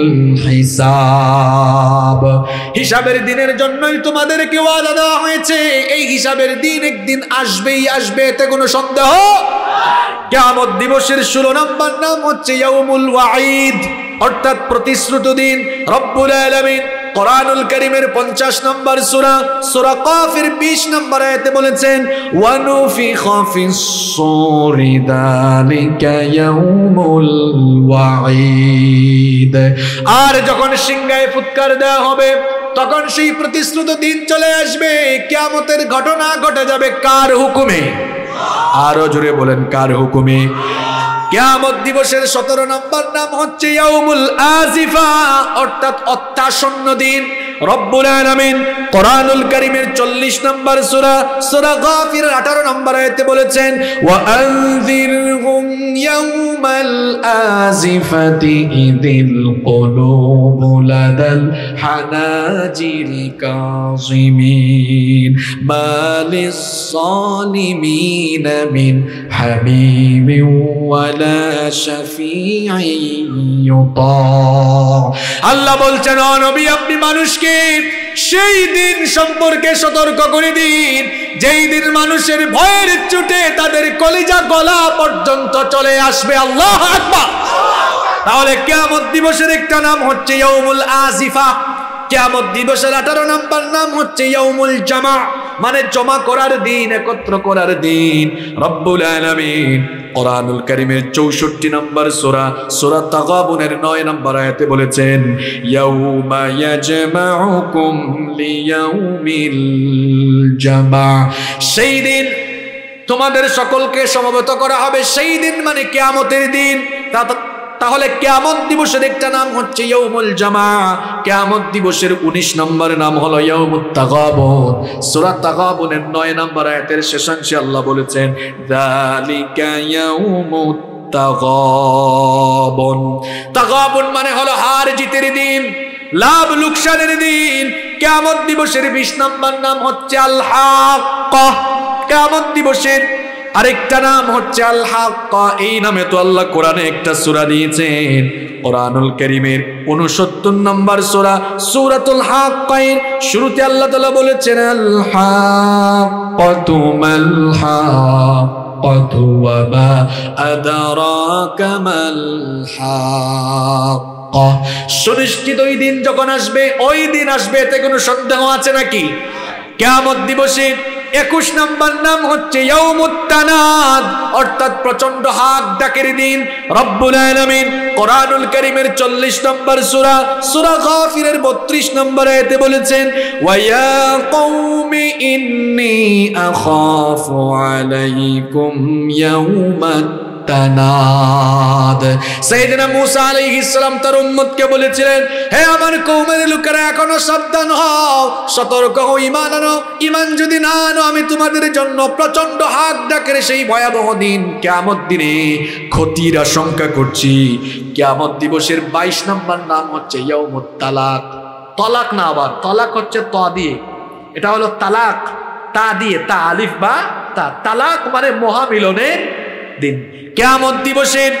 হিসাব, হিসাবের দিনের জন্যই তোমাদেরকে ওয়াদা দেওয়া হয়েছে। এই হিসাবের দিন একদিন আসবেই আসবে, এতে কোনো সন্দেহ। কিয়ামত দিবসের ষোলো নম্বর নাম হচ্ছে ইয়াউমুল ওয়াঈদ, অর্থাৎ প্রতিশ্রুত দিন। রব্বুল আলামিন কোরআনুল কারীমের পঞ্চাশ নম্বর সূরা সূরা কাফের বিশ নম্বর আয়াতে বলেছেন, ওয়া নুফিখা ফিস সূরি যালিকা ইয়াউমুল ওয়াঈদ, আর যখন সিংহায় ফুৎকার দেওয়া হবে, তখন সেই প্রতিশ্রুত দিন চলে আসবে। কিয়ামতের ঘটনা ঘটে যাবে কার হুকুমে? আরো জোরে বলেন, কার হুকুমে? কিয়ামত দিবসের সতেরো নম্বর নাম হচ্ছে ইয়াউমুল আজিফা, অর্থাৎ অত্যাসন্ন দিন। রব্বুল আলামিন কোরআনুল কারীমের চল্লিশ নম্বর সূরা সূরা গাফিরের আঠারো নম্বর আয়াতে বলেছেন ওয়া আনযিরহুম ইয়াউমাল আজিফাতি ইযিল কুলুবু লাদাল হানাজিল কাযিমিন মালিস সালিমিন মিন হামিমিন ওয়ালা শাফিঈন ইউতা। আল্লাহ বলছেন ও নবী আপনি মানুষকে সেই দিন সম্পর্কে সতর্ক করে দিন যেই দিন মানুষের ভয়ের চোটে তাদের কলিজা গলা পর্যন্ত চলে আসবে। আল্লাহু আকবার। তাহলে কিয়ামত দিবসের একটা নাম হচ্ছে ইয়াউমুল আজিফা। কিয়ামত দিবসের আঠারো নম্বর নাম হচ্ছে ইয়াউমুল জামা, মানে জমা করার দিন, একত্র করার দিন। রব্বুল আলামিন কোরআনুল কারীমের চৌষট্টি নম্বর সূরা সূরা তাগাবুনের নয় নম্বর আয়াতে বলেছেন ইয়াউমা ইয়াজমাউকুম লিয়াউমিল জামা, সেই দিন তোমাদের সকলকে সমবেত করা হবে। সেই দিন মানে কিয়ামতের দিন। তাহলে কিয়ামত দিবসের একটা নাম হচ্ছে ইয়াউমুল জামা। কিয়ামত দিবসের উনিশ নম্বর নাম হলো ইয়াউমুত তাগাবুন। সূরা তাগাবুনের নয় নম্বর আয়াতের শেষাংশে আল্লাহ বলেছেন যালিকা ইয়াউমুত তাগাবুন। তাগাবুন মানে হলো হার জিতের দিন, লাভ লোকসানের দিন। কিয়ামত দিবসের বিশ নম্বর নাম হচ্ছে আল হাক্কা। কিয়ামত দিবসের আরেকটা নাম হচ্ছে আল হাক্কা। এই নামে তো আল্লাহ কোরআনে একটা সূরা দিয়েছেন। কোরআনুল কারীমের ঊনসত্তর নম্বর সূরা সূরাতুল হাক্কার শুরুতে আল্লাহ তাআলা বলেছেন আল হাক্কাতু মাল হাক্কাতু ওয়া মা আদরাকা মাল হাক্কা। সুনিশ্চিত ওই দিন যখন আসবে, ওই দিন আসবে এতে কোনো সন্দেহ আছে নাকি? কিয়ামত দিবসে একুশ নম্বর নাম হচ্ছে ইয়াউমুত তানাদ, অর্থাৎ প্রচন্ড হাক ডাকের দিন। রব্বুল আলামিন কোরআনুল কারীমের চল্লিশ নম্বর সূরা সূরা গাফিরের বত্রিশ নম্বর আয়াতে বলেছেন ওয়া ইয়া কওমি ইন্নী আখাফু আলাইকুম ইয়াউমাত তানাদ। সাইয়েদনা মূসা আলাইহিস সালাম তার উম্মতকে বলেছিলেন হে আমার কওমের লোকেরা এখনো সাবধান হও, সতর্ক হও, ঈমান আনো। ঈমান যদি না আনো আমি তোমাদের জন্য প্রচন্ড হাক ডাকের সেই ভয়াবহ দিন কিয়ামত দিনে ক্ষতির আশঙ্কা করছি। কিয়ামত দিবসের বাইশ নম্বর নাম হচ্ছে ইয়াউমুত তালাক। তালাক না, আবার তালাক হচ্ছে তা দিয়ে, এটা হলো তালাক তা দিয়ে, তা আলিফ বা তা। তালাক মানে মহামিলনের দিন। কিয়ামত দিবসের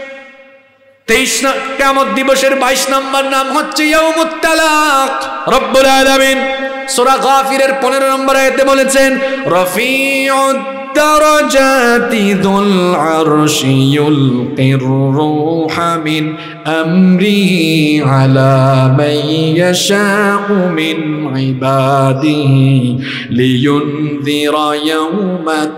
তেইশ কিয়ামত দিবসের বাইশ নম্বর নাম হচ্ছে ইয়াউমুত তালাক। রব্বুল আলামিন সূরা গাফিরের পনেরো নম্বর আয়াতে বলেছেন রফিউদ দারাজাতি যুল আরশি ইউলকির রূহা মিন আমরিহি আলা মান ইয়াশাউ মিন ইবাদিহি লিয়ুনযিরা ইয়াউমাত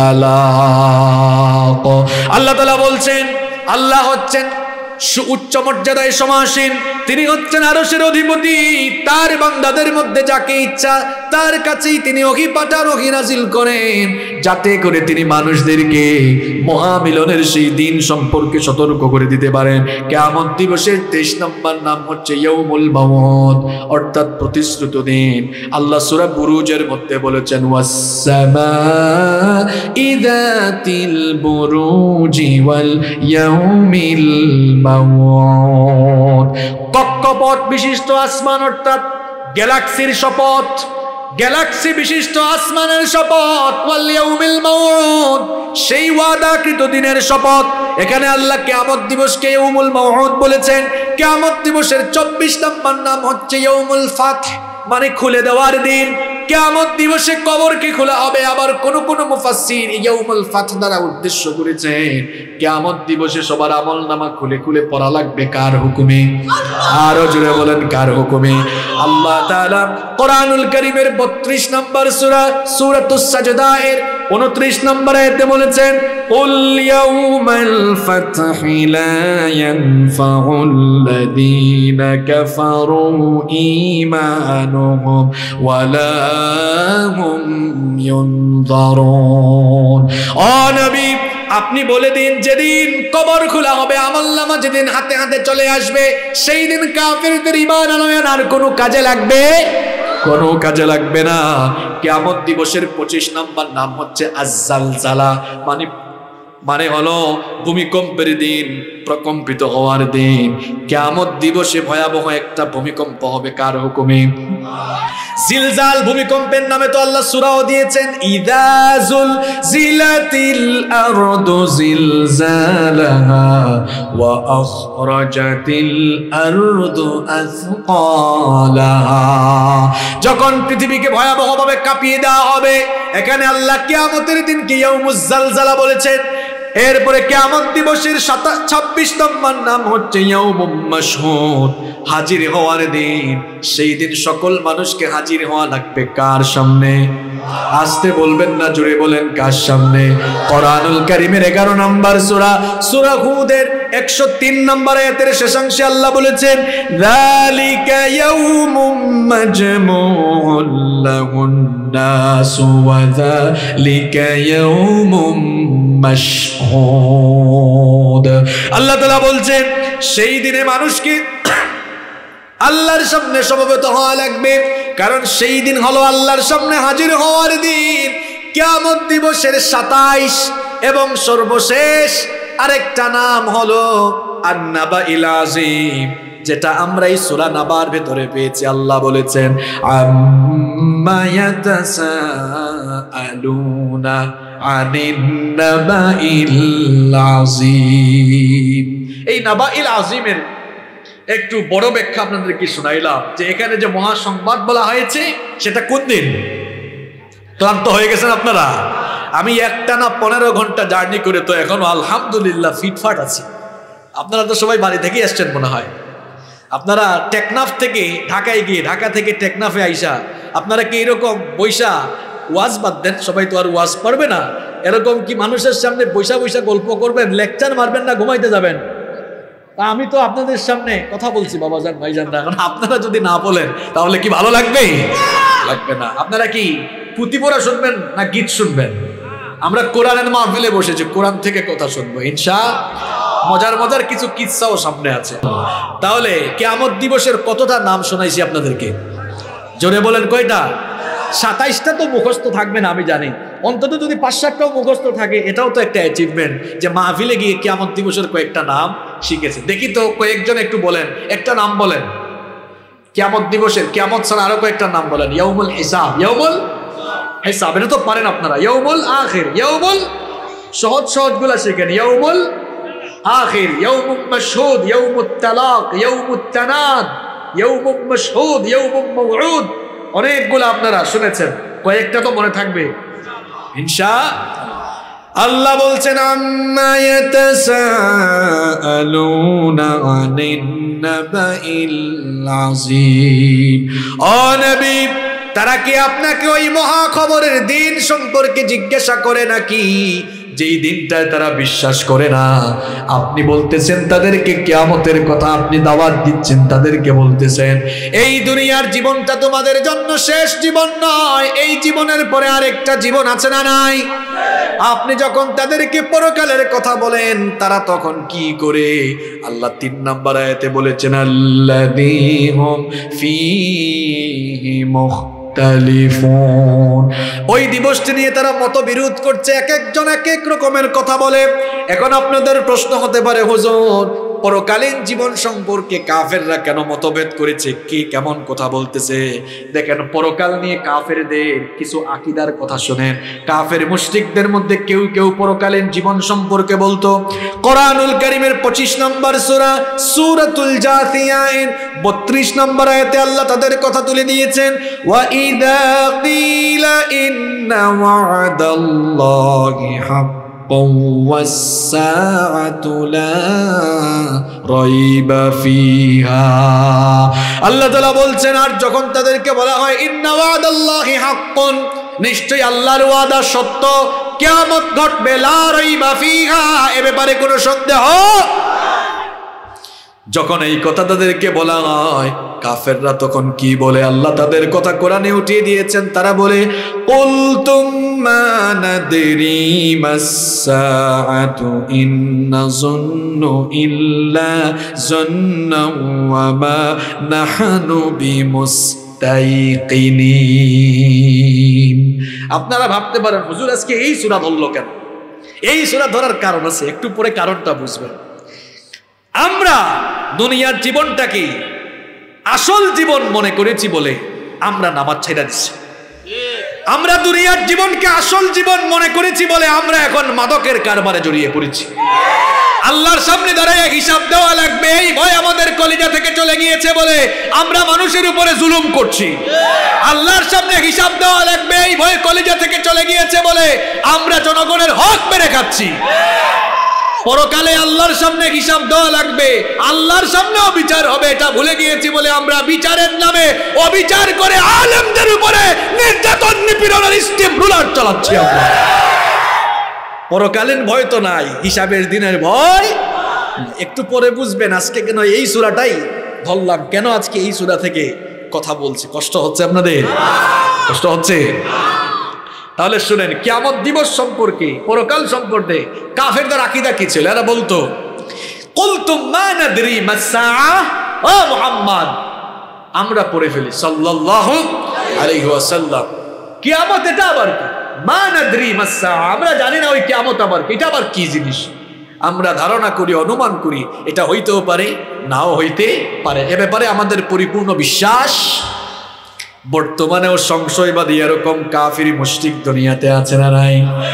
তালাক। আল্লাহ তাআলা বলছেন আল্লাহ হচ্ছেন উচ্চ মর্যাদায় সমাসীন, তিনি হচ্ছেন আরশের অধিপতি। তার বান্দাদের মধ্যে যাকে ইচ্ছা তার কাছেই তিনি ওহী পাঠান, ওহী নাজিল করেন, যাতে করে তিনি মানুষদেরকে মহামিলনের সেই দিন সম্পর্কে সতর্ক করে দিতে পারেন। কিয়ামত দিবসের তেইশ নম্বর নাম হচ্ছে ইয়াউমুল মাউদ, অর্থাৎ প্রতিশ্রুত দিন। আল্লাহ সূরা বুরুজের মধ্যে বলেছেন ওয়াস-সামাঈ যাতিল বুরুজি ওয়াল ইয়াউমিল মাউদ। কক্ষপথ বিশিষ্ট আসমান অর্থাৎ গ্যালাক্সির শপথ, গ্যালাক্সি বিশিষ্ট আসমানের শপথ, ওয়াল ইয়াউমিল মাউদ সেই ওয়াদাকৃত দিনের শপথ। এখানে আল্লাহ কিয়ামত দিবসকে ইয়াউমুল মাউদ বলেছেন। কিয়ামত দিবসের চব্বিশ নম্বর নাম হচ্ছে ইয়াউমুল ফাতহ, মানে খুলে দেওয়ার দিন। কিয়ামত দিবসে কবরকে খোলা হবে। আবার কোন কোন মুফাসসির ইয়াউমুল ফাতহ দ্বারা উদ্দেশ্য করেছেন কিয়ামত দিবসে সবার আমলনামা খুলে খুলে পড়া লাগবে কার হুকুমে? আরো জোরে বলেন কার হুকুমে? আল্লাহ তাআলা কোরআনুল কারীমের বত্রিশ নম্বর সূরা সূরাতুস সাজদা এর উনত্রিশ নম্বর আয়াতে বলেছেন কুল ইয়াউমাল ফাতহি লা ইয়ানফাউল লাযীনা কাফারু ঈমানুহুম ওয়ালা হুম ইউনযারুন। ও নবী আপনি বলে দিন যেদিন কবর খোলা হবে, আমলনামা যেদিন হাতে হাতে চলে আসবে, সেই দিন কাফেরদের ঈমান আনয়ন আর কোনো কাজে লাগবে, কোনো কাজে লাগবে না। কিয়ামত দিবসের পঁচিশ নম্বর নাম হচ্ছে আজ-জালজালা, মানে মানে হলো ভূমিকম্পের দিন, প্রকম্পিত হওয়ার দিন। কিয়ামত দিবসে ভয়াবহ একটা ভূমিকম্প হবে, কার হুকুমে? জিলজাল, ভূমিকম্পের নামে তো আল্লাহ সূরাও দিয়েছেন, ইযা যুলজিলাতিল আরদু জিলজালাহা ওয়া আখরাজাতিল আরদু আথকালাহা। যখন পৃথিবীকে ভয়াবহভাবে কাঁপিয়ে দেওয়া হবে, এখানে আল্লাহ কিয়ামতের দিনকে ইয়াউমুজ জালজালা বলেছেন। এরপরে কিয়ামত দিবসের ছাব্বিশ নম্বর নাম হচ্ছে ইয়াউমুম মাশহুদ, হাজির হওয়ার দিন। সেই দিন সকল মানুষকে হাজির হওয়া লাগবে কার সামনে? আস্তে বলবেন না, জোরে বলেন, কার সামনে? কোরআনুল কারীমের এগারো নম্বর সূরা সূরা হুদের একশো তিন নম্বর আয়াতের শেষাংশে আল্লাহ বলেছেন, যালিকা ইয়াউমুম মাজমুউন লাহুন নাসু ওয়া যালিকা ইয়াউমুম মাশহুদ। আল্লাহ তাআলা বলছেন সেই দিনে মানুষকে আল্লাহর সামনে সমবেত হওয়া লাগবে, কারণ সেই দিন হলো আল্লাহর সামনে হাজির হওয়ার দিন। কিয়ামত দিবসের সাতাইশ এবং সর্বশেষ আরেকটা নাম হলো আন-নাবাইল আযীম, যেটা আমরা এই সূরা নাবার ভেতরে পেয়েছি। আল্লাহ বলেছেন, আম্মা ইয়াতাসাআলুনা আনিন নাবাইল আযীম। এই নাবাইল আযীমের একটু বড় ব্যাখ্যা আপনাদেরকে শোনাইলাম, যে এখানে যে মহাসংবাদ বলা হয়েছে সেটা কোন দিন? ক্লান্ত হয়ে গেছেন আপনারা? আমি একটা না পনেরো ঘন্টা জার্নি করে তো এখনো আলহামদুলিল্লাহ ফিটফাট আছি। আপনারা তো সবাই বাড়ি থেকেই আসছেন মনে হয়। আপনারা টেকনাফ থেকে ঢাকায় গিয়ে, ঢাকা থেকে টেকনাফে আইসা আপনারা কি এরকম বৈশা ওয়াজ বাদ দেন? সবাই তো আর ওয়াজ পারবে না, এরকম কি মানুষের সামনে বৈশা বৈশা গল্প করবেন, লেকচার মারবেন, না ঘুমাইতে যাবেন? আমি তো আপনাদের সামনে কথা বলছি বাবাজান ভাইজানরা, এখন আপনারা যদি না বলেন তাহলে কি ভালো লাগবে? লাগবে না। আপনারা কি পুঁথি পড়া শুনবেন না গীত শুনবেন? আমরা কোরআনের মাহফিলে বসেছি, কোরআন থেকে কথা শুনবো ইনশাআল্লাহ। মজার মজার কিছু কিসসাও সামনে আছে। তাহলে কিয়ামত দিবসের কতটা নাম শোনাইছি আপনাদেরকে? জোরে বলেন কয়টা? সাতাইশটা তো মুখস্থ থাকবে না আমি জানি, অন্তত যদি পাঁচ সাতটাও মুখস্থ থাকে এটাও তো একটা অ্যাচিভমেন্ট, যে মাহফিলে গিয়ে কিয়ামত দিবসের কয়েকটা নাম শিখেছে। দেখি তো কয়েকজন একটু বলেন, একটা নাম বলেন কিয়ামত দিবসের, কিয়ামত ছাড়া আরো কয়েকটা নাম বলেন। ইয়াউমুল হিসাব, ইয়াউমুল হিসাব এটা তো পারেন আপনারা। ইয়াউমুল আখির, ইয়াউমুল, সহজ সহজ গুলা শিখেন। ইয়াউমুল আখির, ইয়াউমুম মাশহুদ, ইয়াউমুত তালাক, ইয়াউমুত তানাদ, ইয়াউমুম মাশহুদ, ইয়াউমুম মাউউদ, অনেকগুলো আপনারা শুনেছেন, কয়েকটা তো মনে থাকবে ইনশাআল্লাহ। আল্লাহ বলছেন, আম্মা ইয়াতাসাআলুনা আনিন নাবাইল আযীম। ও নবী, তারা কি আপনাকে ওই মহা খবরের দিন সম্পর্কে জিজ্ঞাসা করে নাকি, যেই দিনটায় তারা বিশ্বাস করে না? আপনি বলতেছেন তাদেরকে কিয়ামতের কথা, আপনি দাওয়াত দিচ্ছেন তাদেরকে, বলতেছেন এই দুনিয়ার জীবনটা তোমাদের জন্য শেষ জীবন নয়, এই জীবনের পরে আরেকটা জীবন আছে না নাই? আপনি যখন তাদেরকে পরকালের কথা বলেন, তারা তখন কি করে? আল্লাহ তিন নম্বর আয়াতে বলেছেন, আল্লাযীহুম ফীহি মুখতালিফুন। ওই দিবসটি নিয়ে তারা মতবিরোধ করছে, এক একজন এক এক রকমের কথা বলে। এখন আপনাদের প্রশ্ন হতে পারে, হুজুর পরকালীন জীবন সম্পর্কে কাফেররা কেন মতভেদ করেছে, কি কেমন কথা বলতেছে? দেখেন, পরকাল নিয়ে কাফেরদের কিছু আকীদার কথা শুনেন। কাফের মুশরিকদের মধ্যে কেউ কেউ পরকালীন জীবন সম্পর্কে বলতো। কোরআনুল কারীমের পঁচিশ নম্বর সূরা সূরাতুল জাথিয়ার বত্রিশ নম্বর আয়াতে আল্লাহ তাদের কথা তুলে দিয়েছেন, ওয়া ইযা কিলা ইন্না ওয়া'দাল্লাহি হাক্ক ওয়াস-সাআতু লা রাইবা ফিহা। আল্লাহ তাআলা বলছেন, আর যখন তাদেরকে বলা হয় ইন্না ওয়া'দাল্লাহি হাক্কুন, নিশ্চয়ই আল্লাহর ওয়াদা সত্য, কিয়ামত ঘটবে, লা রাইবা ফিহা, এ ব্যাপারে কোনো সন্দেহ। যখন এই কথা তাদেরকে বলা হয়, কাফেররা তখন কি বলে? আল্লাহ তাদের কথা কোরআনে উঠিয়ে দিয়েছেন। তারা বলে, কুলতুম মা নাদরি মাস-সাআতু ইন নাযুন্নু ইল্লা যান্না ওয়া মা নাহনু বিমুস্তাইকিনিন। আপনারা ভাবতে পারেন হুজুর আজকে এই সূরা ধরলো কেন? এই সূরা ধরার কারণ আছে, একটু পরে কারণটা বুঝবেন। আমরা দুনিয়ার জীবনটাকে আসল জীবন মনে করেছি বলে আমরা নামাজ ছেড়ে দিচ্ছি। আমরা দুনিয়ার জীবনকে আসল জীবন মনে করেছি বলে আমরা এখন মাদকের কারবারে জড়িয়ে পড়েছি। আল্লাহর সামনে দাঁড়ায় হিসাব দেওয়া লাগবে এই ভয় আমাদের কলিজা থেকে চলে গিয়েছে বলে আমরা মানুষের উপরে জুলুম করছি। আল্লাহর সামনে হিসাব দেওয়া লাগবে এই ভয় কলিজা থেকে চলে গিয়েছে বলে আমরা জনগণের হক মেরে খাচ্ছি। পরকালে আল্লাহর সামনে হিসাব দেওয়া লাগবে, আল্লাহর সামনেও বিচার হবে, এটা ভুলে গিয়েছি বলে আমরা বিচারের নামে অবিচার করে আলেমদের উপরে নির্যাতন নিপীড়নের স্টিম রুলার চালাচ্ছি। আমরা পরকালীন ভয় তো নাই, হিসাবের দিনের ভয়। একটু পরে বুঝবেন আজকে কেন এই সূরাটাই ধরলাম, কেন আজকে এই সূরা থেকে কথা বলছি। কষ্ট হচ্ছে আপনাদের? কষ্ট হচ্ছে? তাহলে শুনেন, কিয়ামত দিবস সম্পর্কে, পরকাল সম্পর্কে কাফেরদের আকীদা কি ছিল? এরা বলতো কুলতুম মা নাদরি মাস-সাআ, ও মুহাম্মদ আমরা পড়ে ফেলি সাল্লাল্লাহু আলাইহি ওয়াসাল্লাম, কিয়ামত এটা আবার কি? মা নাদরি মাস-সাআ, আমরা জানি না ওই কিয়ামত আবার কি, এটা আবার কি জিনিস। আমরা ধারণা করি, অনুমান করি, এটা হইতেও পারে নাও হইতে পারে। এ ব্যাপারে আমাদের পরিপূর্ণ বিশ্বাস। বর্তমানেও সংশয়বাদী এরকম কাফিরি মুশরিক দুনিয়াতে আছে না নাই?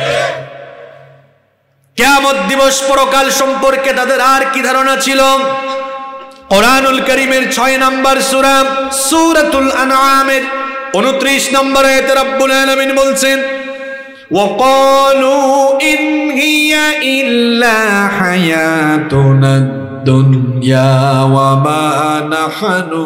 কিয়ামত দিবস পরকাল সম্পর্কে তাদের আর কি ধারণা ছিল? কোরআনুল কারীমের ছয় নম্বর সূরা সূরাতুল আনআমের উনত্রিশ নম্বর আয়াতে রব্বুল আলামিন বলছেন ওয়াকালু ইন হিয়া ইল্লা হায়াতুনা দুনিয়া ওয়া মা নাহনু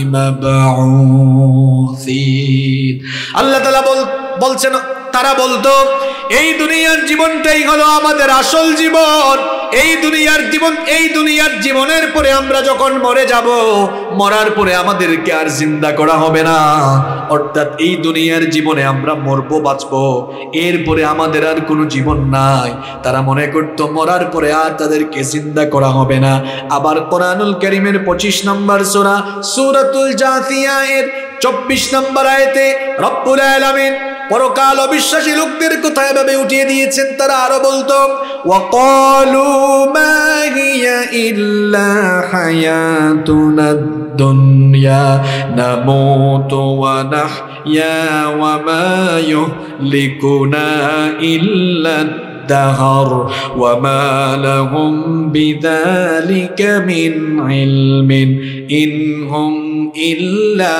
বিমাবউসিন। আল্লাহ তাআলা বলছেন, তারা বলতো এই দুনিয়ার জীবনটাই হলো আমাদের আসল জীবন। এই দুনিয়ার জীবন, এই দুনিয়ার জীবনের পরে আমরা যখন মরে যাব, মরার পরে আমাদেরকে আর জিন্দা করা হবে না। অর্থাৎ এই দুনিয়ার জীবনে আমরা মরবো, বাঁচবো, এরপরে আমাদের আর কোনো জীবন নাই। তারা মনে করতো মরার পরে আর তাদেরকে জিন্দা করা হবে না। আবার কোরআনুল কারীমের পঁচিশ নম্বর সূরা সূরাতুল জাসিয়া এর চব্বিশ নম্বর আয়াতে রব্বুল আলামিন পরকাল অবিশ্বাসী লোকদের কথা এভাবে উঠিয়ে দিয়েছেন। তারা আরো বলতো ওয়াকালু মা হিয়া ইল্লা হায়াতুনাদ দুনিয়া নামুতু ওয়া নাহইয়া ওয়া মা ইউহলিকুনা ইল্লা الدهر وما لهم بذلك من علم إن هم إلا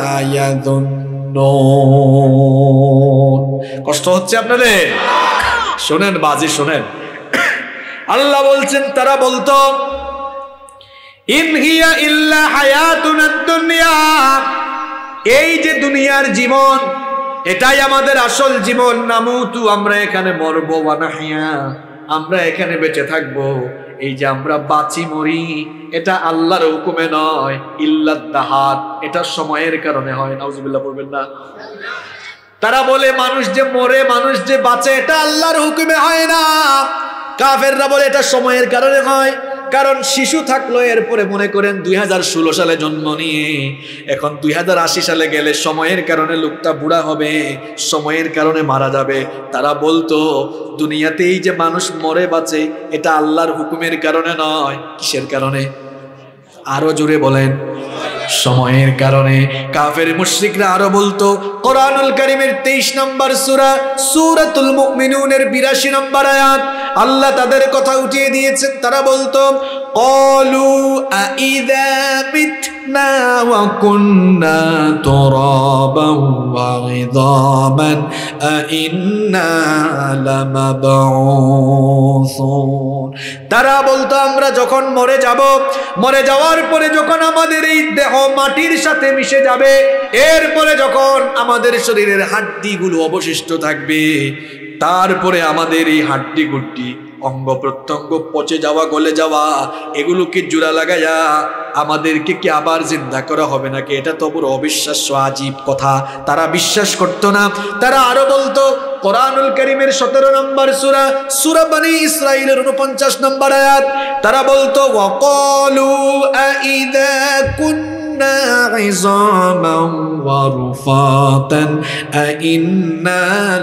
يظنون। কষ্ট হচ্ছে আপনাদের? শোনেন বাজি, শোনেন। আল্লাহ বলছেন তারা বলতো ইন হিয়া ইল্লা হায়াতুনাদ দুনিয়া, এই যে দুনিয়ার জীবন এটাই আমাদের আসল জীবন। নামুতু, আমরা এখানে মরবো, ওয়া নাহইয়া, আমরা এখানে বেঁচে থাকবো। এই যে আমরা বাঁচি মরি, এটা আল্লাহর হুকুমে নয়, ইল্লাদ দাহার, এটা সময়ের কারণে হয়। নাউজুবিল্লাহ বলবেন না? তারা বলে মানুষ যে মরে, মানুষ যে বাঁচে, এটা আল্লাহর হুকুমে হয় না। কাফেররা বলে এটা সময়ের কারণে হয়। কারণ শিশু থাকলো, এরপরে মনে করেন দুই হাজার ষোলো সালে জন্ম নিয়ে এখন দুই হাজার আশি সালে গেলে সময়ের কারণে লোকটা বুড়া হবে, সময়ের কারণে মারা যাবে। তারা বলতো দুনিয়াতেই যে মানুষ মরে বাঁচে, এটা আল্লাহর হুকুমের কারণে নয়। কিসের কারণে? আরো জোরে বলেন। সময়ের কারণে। কাফের মুশরিকরা আরো বলতো কোরআনুল কারীমের তেইশ নম্বর সূরা সূরাতুল মুমিনুনের বিরাশি নম্বর আয়াত আল্লাহ তাদের কথা উঠিয়ে দিয়েছেন। তারা বলতো ক্বালু আইযা মিতনা ওয়া কুন্না তুরাবান ওয়া ইযামান আইন্না লামাবউসুন। তারা বলতো আমরা যখন মরে যাব, মরে যাওয়ার পরে যখন আমাদের এই দেহ মাটির সাথে মিশে যাবে, এরপরে যখন আমাদের শরীরের হাড্ডিগুলো অবশিষ্ট থাকবে, তারপরে আমাদের এই হাড্ডি গুড্ডি অঙ্গ প্রত্যঙ্গ পচে যাওয়া গলে যাওয়া এগুলোকে জোড়া লাগাইয়া আমাদেরকে কি আবার জিন্দা করা হবে নাকি? এটা তো বড় অবিশ্বাস্য আজীব কথা। তারা বিশ্বাস করতো না। তারা আরো বলতো, কোরআনুল কারীমের সতেরো নম্বর সূরা সূরা বনী ইসরাঈলের উনপঞ্চাশ নম্বর আয়াত, তারা বলতো ওয়াকালু আইযা কুন্না ইযামান ওয়া রুফাতান আইন্না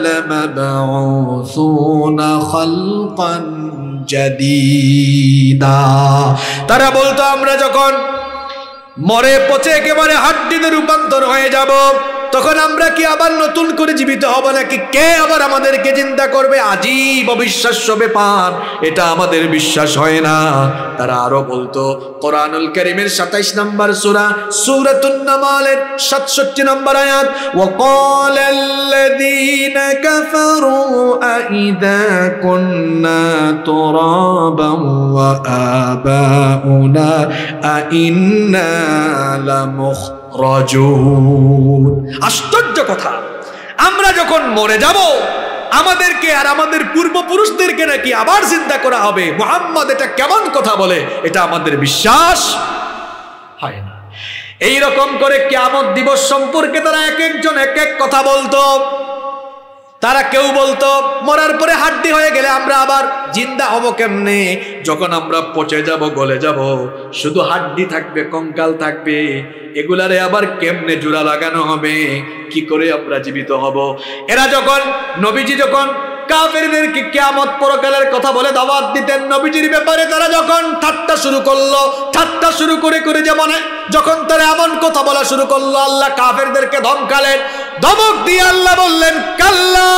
লামাবউসুনা খালকান জাদীদা। তারা বলতো আমরা যখন মরে পচে একেবারে হাড্ডিতে রূপান্তর হয়ে যাব, তখন আমরা কি আবার নতুন করে জীবিত হব নাকি? কে আবার আমাদেরকে চিন্তা করবে? আজীব অবিশ্বাস্য ব্যাপার, এটা আমাদের বিশ্বাস হয় না। তারা আরো বলতো, কোরআনুল কারীমের সাতাইশ নম্বর সূরা সূরাতুন নামালের সাতষট্টি নম্বর আয়াত, ওয়াকালাল্লাযীনা কাফারু আইযা কুন্না তুরাবান ওয়া আবাউনা আইন্না লামুখ রাজুন। আশ্চর্য কথা, আমরা যখন মরে যাব আমাদেরকে আর আমাদের পূর্বপুরুষদেরকে নাকি আবার জিন্দা করা হবে। মুহাম্মদ এটা কেমন কথা বলে? এটা আমাদের বিশ্বাস হয় না। এই রকম করে কিয়ামত দিবস সম্পর্কে তারা এক একজন এক এক কথা বলতো। তারা কেউ বলতো মরার পরে হাড্ডি হয়ে গেলে আমরা আবার জিন্দা হব কেমনে? যখন আমরা পচে যাব গলে যাব শুধু হাড্ডি থাকবে, কঙ্কাল থাকবে, এগুলারে আবার কেমনে জোড়া লাগানো হবে? কি করে আমরা জীবিত হব? এরা যখন নবীজি যখন কাফেরদেরকে কিয়ামত পরকালের কথা বলে দাওয়াত দিতেন নবীজির ব্যাপারে, তারা যখন ঠাট্টা শুরু করলো, ঠাট্টা শুরু করে করে যেমন যখন তারা এমন কথা বলা শুরু করলো, আল্লাহ কাফেরদেরকে ধমকালেন। ধমক দিয়ে আল্লাহ বললেন, কাল্লা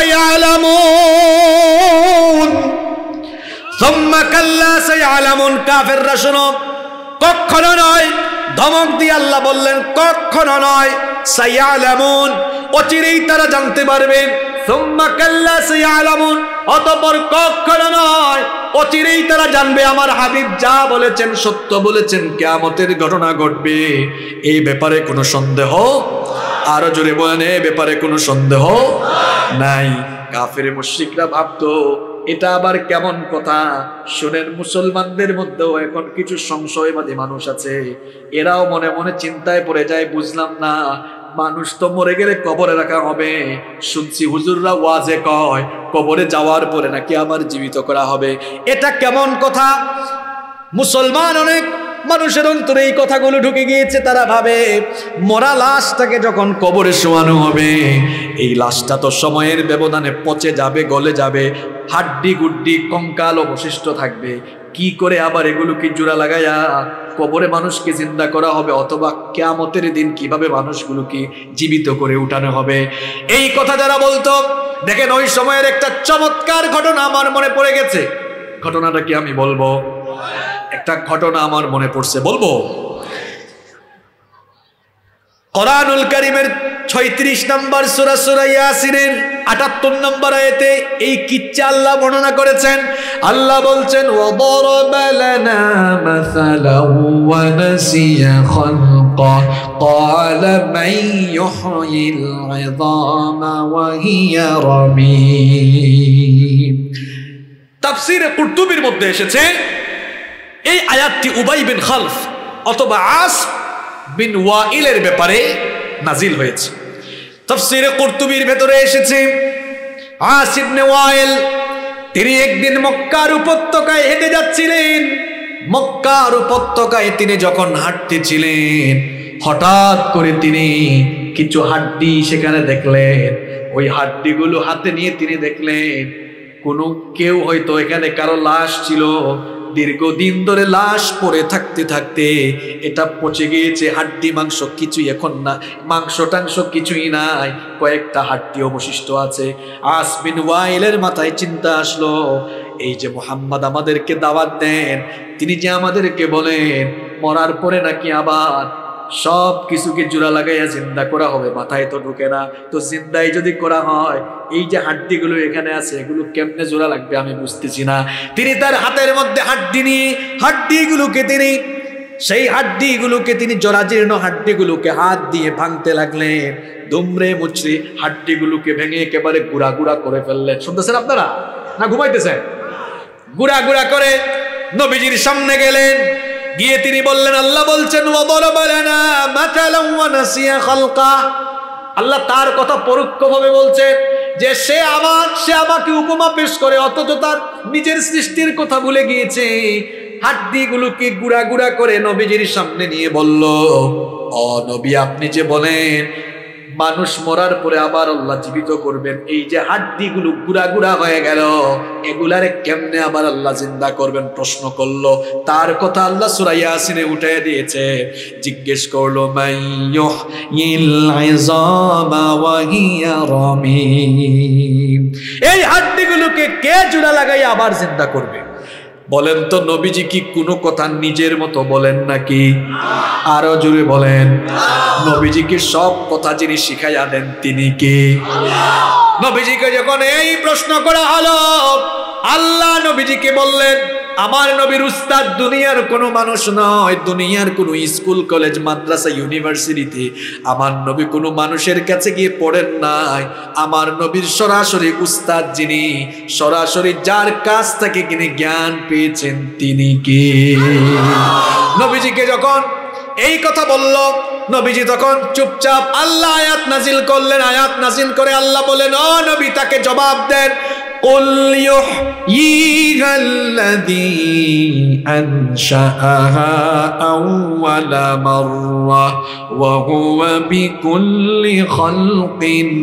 সায়ালামুন সুম্মা কাল্লা সায়ালামুন। কাফেররা শোনো, কখনো নয়। ধমক দিয়ে আল্লাহ বললেন, কখনো নয়। সায়ালামুন, অচিরেই তারা জানতে পারবে। সুম্মা কাল্লা সায়ালামুন, অতঃপর কখনো নয়, অচিরেই তারা জানবে আমার হাবিব যা বলেছেন সত্য বলেছেন, কিয়ামতের ঘটনা ঘটবে, এই ব্যাপারে কোনো সন্দেহ। আরো জোরে বলেন, এই ব্যাপারে কোনো সন্দেহ নাই। কাফের মুশরিকরা ভাবতো এটা আবার কেমন কথা? শুনেন, মুসলমানদের মধ্যেও এখন কিছু সংশয়বাদী মানুষ আছে, এরাও মনে মনে চিন্তায় পড়ে যায়, বুঝলাম না, মানুষ তো মরে গেলে কবরে রাখা হবে, শুনছি হুজুররা ওয়াজে কয় কবরে যাওয়ার পরে নাকি আবার জীবিত করা হবে। এটা কেমন কথা? মুসলমান অনেক মানুষের অন্তরে এই কথাগুলো ঢুকে গিয়েছে। তারা ভাবে মরা লাশটাকে যখন কবরে শোয়ানো হবে, এই লাশটা তো সময়ের ব্যবধানে পচে যাবে, গলে যাবে, হাড্ডি গুড্ডি কঙ্কাল অবশিষ্ট থাকবে, কি করে আবার এগুলোকে জোড়া লাগাইয়া কবরে মানুষকে জিন্দা করা হবে, অথবা কিয়ামতের দিন কিভাবে মানুষগুলোকে জীবিত করে উঠানো হবে? এই কথা যারা বলতো, দেখেন ওই সময়ের একটা চমৎকার ঘটনা আমার মনে পড়ে গেছে। ঘটনাটা কি আমি বলবো? একটা ঘটনা আমার মনে পড়ছে, বলবো। কোরআনুল কারীমের ছয়ত্রিশ নম্বর সূরা সূরা ইয়াসিনের আটাত্তর নম্বর আয়াতে এই কিচ্ছা আল্লাহ বর্ণনা করেছেন। আল্লাহ বলছেন, ওয়াদারাবা লানা মাসালাহু ওয়া নাসিয়া খালকা ক্বালা মান ইউহয়িল ইযামা ওয়া হিয়া রামীম। তাফসীরে কুরতুবীর মধ্যে এসেছে এই আয়াতটি উবাই বিন খালফ অথবা আস বিন ওয়াইলের ব্যাপারে নাজিল হয়েছে। তাফসীরে কুরতুবীর ভেতরে এসেছে, আস ইবনে ওয়াইল তিনি একদিন মক্কার উপত্যকায় হেঁটে যাচ্ছিলেন। মক্কার উপত্যকায় তিনি যখন হাঁটতেছিলেন, হঠাৎ করে তিনি কিছু হাড্ডি সেখানে দেখলেন। ওই হাড্ডিগুলো হাতে নিয়ে তিনি দেখলেন কোনো কেউ হয়তো এখানে কারো লাশ ছিল, দীর্ঘদিন ধরে লাশ পড়ে থাকতে থাকতে এটা পচে গিয়েছে, হাড্ডি মাংস কিছুই এখন না, মাংস টাংস কিছুই নাই, কয়েকটা হাড্ডি অবশিষ্ট আছে। আস বিন ওয়াইলের মাথায় চিন্তা আসলো, এই যে মুহাম্মদ আমাদেরকে দাওয়াত দেন, তিনি যে আমাদেরকে বলেন মরার পরে নাকি আবার সব কিছুকে জোড়া লাগাইয়া জিন্দা করা হবে, মাথায় তো ঢুকে না। তো জিন্দাই যদি করা হয়, এই যে হাড্ডিগুলো এখানে আছে এগুলো কেমনে জোড়া লাগবে আমি বুঝতেছি না। তিনি তার হাতের মধ্যে হাড্ডি নিয়ে হাড্ডিগুলোকে তিনি সেই হাড্ডিগুলোকে তিনি জরাজীর্ণ হাড্ডিগুলোকে হাত দিয়ে ভাঙতে লাগলেন। দুমড়ে মুচড়ে হাড্ডিগুলোকে ভেঙে একেবারে গুড়া গুড়া করে ফেললেন। শুনতেছেন আপনারা না ঘুমাইতেছেন? গুড়া গুড়া করে নবীজির সামনে গেলেন, গিয়ে তিনি বললেন, আল্লাহ বলছেন ওয়াদরাবা লানা মাতালান ওয়া নাসিয়া খালকা। আল্লাহ তার কথা পরোক্ষভাবে বলছেন যে সে আমার সে আমাকে উপমা পেশ করে, অথচ তার নিজের সৃষ্টির কথা ভুলে গিয়েছে। হাড্ডিগুলোকে গুড়া গুড়া করে নবীজির সামনে নিয়ে বলল, ও নবী, আপনি যে বলেন মানুষ মরার পরে আবার আল্লাহ জীবিত করবেন, এই যে হাড্ডিগুলো গুড়া গুড়া হয়ে গেল, এগুলারে কেমনে আবার আল্লাহ জিন্দা করবেন প্রশ্ন করলো। তার কথা আল্লাহ সূরা ইয়াসিনে উঠিয়ে দিয়েছে। জিজ্ঞেস করলো, মাইয়ুহয়িল ইযামা ওয়া হিয়া রামীম, এই হাড্ডিগুলোকে কে জোড়া লাগাই আবার জিন্দা করবে? বলেন তো নবীজি কি কোনো কথা নিজের মতো বলেন নাকি? আরো জোরে বলেন। নবীজিকে সব কথা যিনি শিখাইয়া দেন তিনি কে? নবীজিকে যখন এই প্রশ্ন করা হলো, আল্লাহ নবীজিকে বললেন, আমার নবীর উস্তাদ দুনিয়ার কোনো মানুষ নয়, দুনিয়ার কোনো স্কুল কলেজ মাদ্রাসা ইউনিভার্সিটিতে আমার নবী কোনো মানুষের কাছে গিয়ে পড়েন নাই। আমার নবীর সরাসরি উস্তাদ যিনি, সরাসরি যার কাছ থেকে তিনি জ্ঞান পেয়েছেন তিনি কে? নবীজিকে যখন এই কথা বলল, নবীজি তখন চুপচাপ। আল্লাহ আয়াত নাজিল করলেন, আয়াত নাজিল করে আল্লাহ বলেন, ও নবী তাকে জবাব দেন, قل يحييها الذي أنشأها أول مرة وهو بكل خلق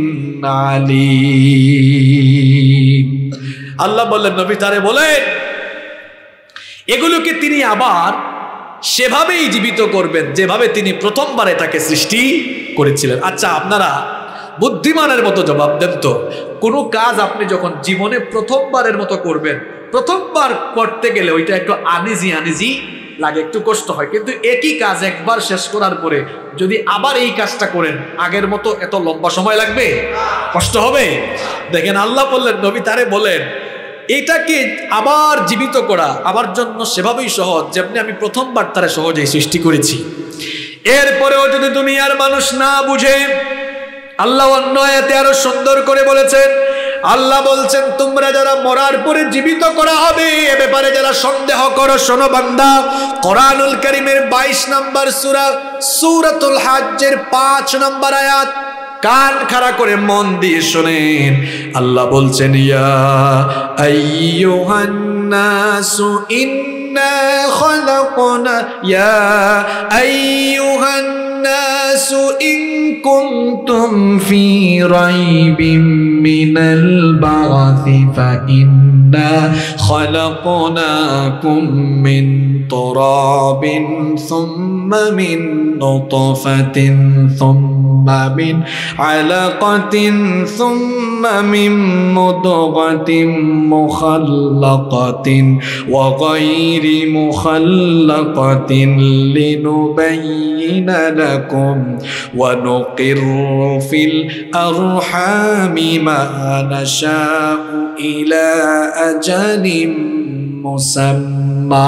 عليم। আল্লাহ বললেন নবী তারে বলেন, এগুলোকে তিনি আবার সেভাবেই জীবিত করবেন যেভাবে তিনি প্রথমবারে তাকে সৃষ্টি করেছিলেন। আচ্ছা আপনারা বুদ্ধিমানের মতো জবাব দেন তো, কোনো কাজ আপনি যখন জীবনে প্রথমবারের মতো করবেন, প্রথমবার করতে গেলে ওইটা একটু আনিজি আনিজি লাগে, একটু কষ্ট হয়, কিন্তু একই কাজ একবার শেষ করার পরে যদি আবার এই কাজটা করেন আগের মতো এত লম্বা সময় লাগবে? কষ্ট হবে? দেখেন আল্লাহ বললেন নবী তারে বলেন, এটাকে আবার জীবিত করা আমার জন্য সেভাবেই সহজ যেমনি আমি প্রথমবার তারে সহজেই সৃষ্টি করেছি। এরপরেও যদি দুনিয়ার মানুষ না বুঝে, আল্লাহ অন্য আয়াতে আরো সুন্দর করে বলেছেন। আল্লাহ বলছেন, তোমরা যারা মরার পরে জীবিত করা হবে এ ব্যাপারে যারা সন্দেহ করো, শোনো বান্দা, কোরআনুল কারীমের বাইশ নম্বর সূরা সূরাতুল হজ্জের পাঁচ নম্বর আয়াত কান খাড়া করে মন দিয়ে শোনেন। আল্লাহ বলছেন, ইয়া আইয়ুহান নাসু ইন্না খালাকনা ইয়া আইয়ুহান নাসু ইন কুনতুম ফি রাইবিম মিনাল বা'থি ফাইন্না খালাকনাকুম মিন তুরাবিন সুম্মা মিন নুতফাতিন সুম্মা মিন আলাকাতিন সুম্মা মিন মুদগাতিন মুখাল্লাকাতিন ওয়া গায়রি মুখাল্লাকাতিন লিনুবাইয়িনা লাকুম ওয়া নুকিররু ফিল আরহামি মা নাশাউ ইলা আজালিম মুসাম্মা।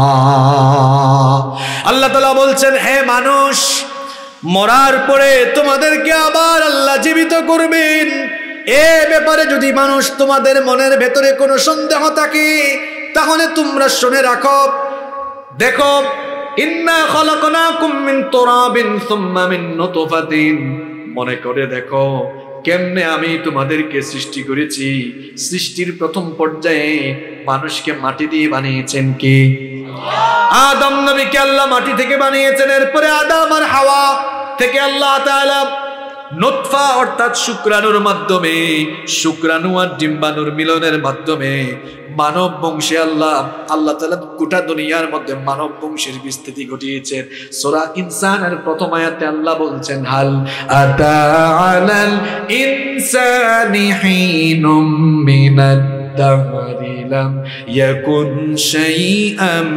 আল্লাহ তাআলা বলছেন, হে মানুষ, মরার পরে তোমাদেরকে আবার আল্লাহ জীবিত করবেন। এ ব্যাপারে যদি মানুষ তোমাদের মনের ভেতরে কোনো সন্দেহ থাকে তাহলে তোমরা শুনে রাখো। দেখো, ইন্না খালাকনাকুম মিন তুরাবিন সুম্মা মিন নুতফাতিন, মনে করে দেখো কেমনে আমি তোমাদেরকে সৃষ্টি করেছি। সৃষ্টির প্রথম পর্যায়ে মানুষকে মাটি দিয়ে বানিয়েছেন কে? আদম নবীকে আল্লাহ মাটি থেকে বানিয়েছেন। এরপরে আদম আর হাওয়া থেকে আল্লাহ তাআলা নুতফা অর্থাৎ শুক্রাণুর মাধ্যমে, শুক্রাণু আর ডিম্বাণুর মিলনের মাধ্যমে মানব বংশে আল্লাহ আল্লাহ তাআলা গোটা দুনিয়ার মধ্যে মানব বংশের বিস্তৃতি ঘটিয়েছেন। সূরা ইনসানের প্রথম আয়াতে আল্লাহ বলছেন, হাল আতা আলাল ইনসানি হিনুম মিনাদ দাহরি লাম ইয়াকুন শাইআম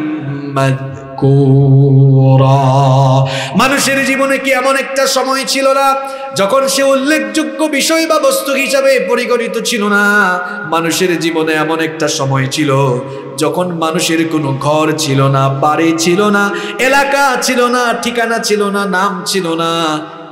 মাযকুরা। মানুষের জীবনে কি এমন একটা সময় ছিল না যখন সে উল্লেখযোগ্য বিষয় বা বস্তু হিসাবে পরিগণিত ছিল না? মানুষের জীবনে এমন একটা সময় ছিল যখন মানুষের কোনো ঘর ছিল না, বাড়ি ছিল না, এলাকা ছিল না, ঠিকানা ছিল না, নাম ছিল না,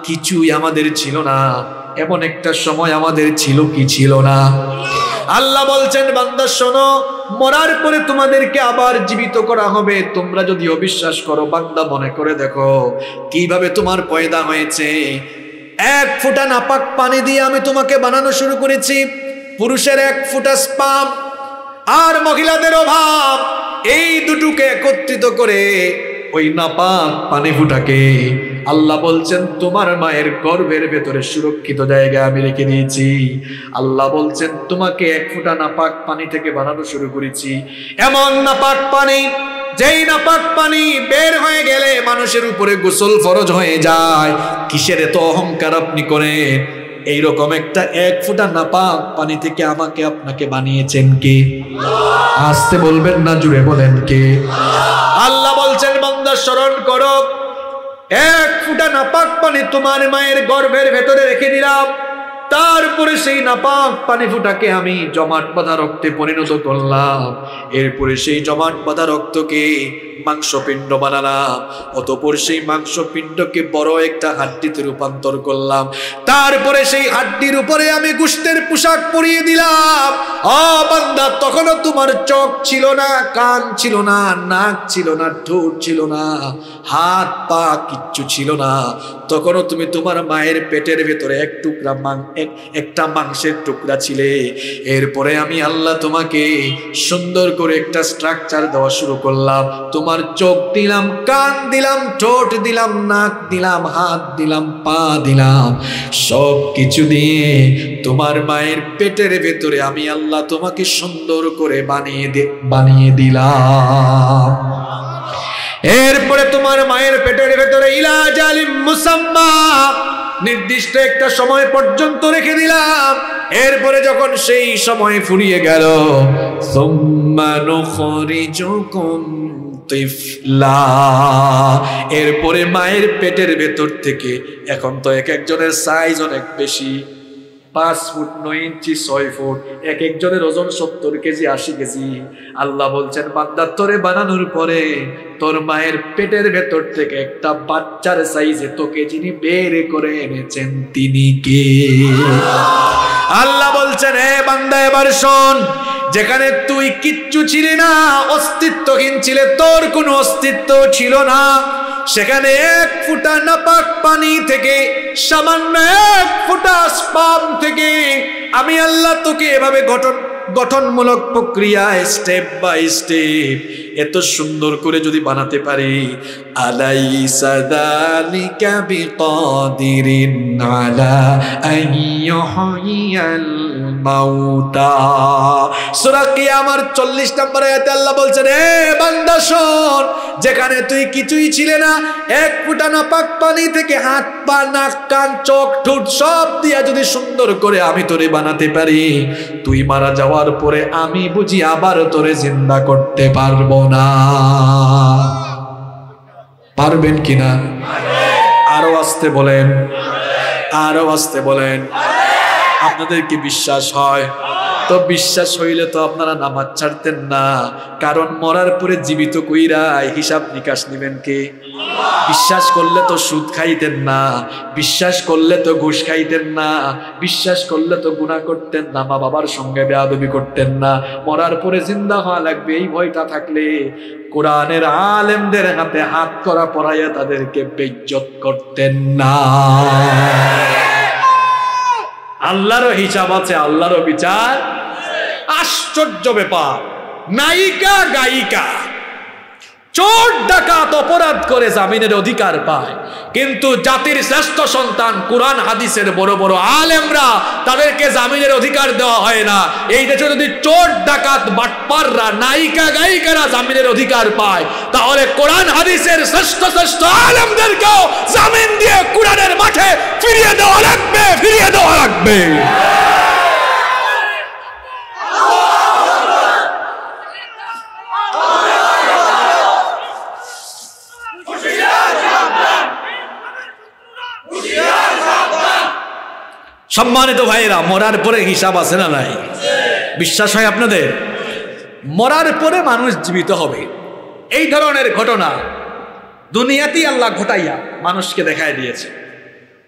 কিছুই আমাদের ছিল না। এমন একটা সময় আমাদের ছিল কি ছিল না? আল্লাহ বলছেন বান্দা শোনো, মরার পরে তোমাদেরকে আবার জীবিত করা হবে। তোমরা যদি অবিশ্বাস করো বান্দা মনে করে দেখো কিভাবে তোমার পয়দা হয়েছে। এক ফোঁটা নাপাক পানি দিয়ে আমি তোমাকে বানানো শুরু করেছি। পুরুষের এক ফোঁটা স্পাম আর মহিলাদের অভাব, এই দুটোকে একত্রিত করে ওই নাপাক পানি ফুটাকে আল্লাহ বলছেন তোমার মায়ের গর্ভের ভেতরে সুরক্ষিত জায়গায় আমি রেখে দিয়েছি। আল্লাহ বলছেন তোমাকে এক ফোঁটা নাপাক পানি থেকে বানানো শুরু করেছি। এমন নাপাক পানি, যেই নাপাক পানি বের হয়ে গেলে মানুষের উপরে গোসল ফরজ হয়ে যায়। কিসের এত অহংকার আপনি করেন? এইরকম একটা এক ফোঁটা নাপাক পানি থেকে আমাকে আপনাকে বানিয়েছেন কে? আসতে বলবেন না, জুড়ে বলেন কে? আল্লাহ বলছেন বান্দা স্মরণ করো, এক ফোঁটা নাপাক পানি তোমার মায়ের গর্ভের ভেতরে রেখে দিলাম। তারপরে সেই নাপাক পানি ফুটাকে আমি জমাট বাঁধা রক্তে পরিণত করলাম। এরপরে সেই জমাট বাঁধা রক্তকে মাংসপিণ্ড বানালাম। অতঃপর সেই মাংসপিণ্ডকে বড় একটা হাড্ডিতে রূপান্তর করলাম। তারপরে সেই হাড্ডির উপরে আমি গোশতের পোশাক পরিয়ে দিলাম। ও বান্দা, তখনও তোমার চোখ ছিল না, কান ছিল না, নাক ছিল না, ঠোঁট ছিল না, হাত পা কিচ্ছু ছিল না। তখনও তুমি তোমার মায়ের পেটের ভেতরে এক টুকরা মাং একটা মাংসের টুকরা ছিলে। এরপরে আমি আল্লাহ তোমাকে সুন্দর করে একটা স্ট্রাকচার দেওয়া শুরু করলাম। তোমার চোখ দিলাম, কান দিলাম, ঠোঁট দিলাম, নাক দিলাম, হাত দিলাম, পা দিলাম, সব কিছু দিয়ে তোমার মায়ের পেটের ভেতরে আমি আল্লাহ তোমাকে সুন্দর করে বানিয়ে দে বানিয়ে দিলাম। এরপরে তোমার মায়ের পেটের ভেতরে ইলা জালিম মুসাম্মা, নির্দিষ্ট একটা সময় পর্যন্ত রেখে দিলাম। এরপরে যখন সেই সময় ফুরিয়ে গেল, সুম্মা নুখরিজুকুম তিফলা, এরপরে মায়ের পেটের ভেতর থেকে, এখন তো এক একজনের সাইজ অনেক বেশি, পাঁচ ফুট নয় ইঞ্চি ছয় ফুট, এক একজনের ওজন সত্তর কেজি আশি কেজি। আল্লাহ বলছেন বান্দা তোরে বানানোর পরে তোর মায়ের পেটের ভেতর থেকে একটা বাচ্চার সাইজে তোকে যিনি বের করে এনেছেন তিনি কে? আল্লাহ বলছেন হে বান্দা এবার শোন, যেখানে তুই কিচ্ছু ছিলি না, অস্তিত্বহীন ছিলে, তোর কোনো অস্তিত্ব ছিল না, সেখানে এক ফোঁটা নাপাক পানি থেকে, সামান্য এক ফোঁটা স্পাম থেকে আমি আল্লাহ তোকে এভাবে গঠন গঠনমূলক প্রক্রিয়ায় স্টেপ বাই স্টেপ এত সুন্দর করে যদি বানাতে পারি, আলাইসা যালিকা বিকাদিরিন আলা আইয়ুহিয়াল মাউতা। সূরা কিয়ামার চল্লিশ নম্বর আয়াতে আল্লাহ বলছেন হে বান্দা শোন, যেখানে তুই কিছুই ছিলে না, এক ফোঁটা নাপাক পানি থেকে হাত পা নাক কান চোখ ঠোঁট সব দিয়া যদি সুন্দর করে আমি তোরে বানাতে পারি, তুই মারা যাওয়ার পরে আমি বুঝি আবার তোরে জিন্দা করতে পারবো না? পারবেন কিনা? আরো আসতে বলেন, আরো আসতে বলেন। আপনাদের কি বিশ্বাস হয়? তো বিশ্বাস হইলে তো আপনারা নামাজ ছাড়তেন না, কারণ মরার পরে জীবিত কইরা হিসাব নিকাশ নিবেন কে? বিশ্বাস করলে তো সুদ খাইতেন না, বিশ্বাস করলে তো ঘুষ খাইতেন না, বিশ্বাস করলে তো গুনাহ করতেন না, মা বাবার সঙ্গে বেয়াদবি করতেন না। মরার পরে জিন্দা হওয়া লাগবে এই ভয়টা থাকলে কোরআনের আলেমদের হাতে হাত করা পরাইয়া তাদেরকে বেইজ্জত করতেন না। আল্লাহরও হিসাব আছে, আল্লাহরও বিচার। আশ্চর্য ব্যাপার, নায়িকা গায়িকা চোর ডাকাত অপরাধ করে জামিনের অধিকার পায়, কিন্তু জাতির শ্রেষ্ঠ সন্তান কোরআন হাদিসের বড় বড় আলেমরা তাদেরকে জামিনের অধিকার দেওয়া হয় না। এই দেশে যদি চোর ডাকাত বাটপাররা নায়িকা গায়িকারা জামিনের অধিকার পায়, তাহলে কোরআন হাদিসের শ্রেষ্ঠ শ্রেষ্ঠ আলেমদেরকেও জামিন দিয়ে কোরআনের মাঠে ফিরিয়ে দেওয়া লাগবে, ফিরিয়ে দেওয়া লাগবে। সম্মানিত ভাইরা, মরার পরে হিসাব আছে না নাই? বিশ্বাস হয় আপনাদের? মরার পরে মানুষ জীবিত হবে, এই ধরনের ঘটনা দুনিয়াতেই আল্লাহ ঘটাইয়া মানুষকে দেখায় দিয়েছে।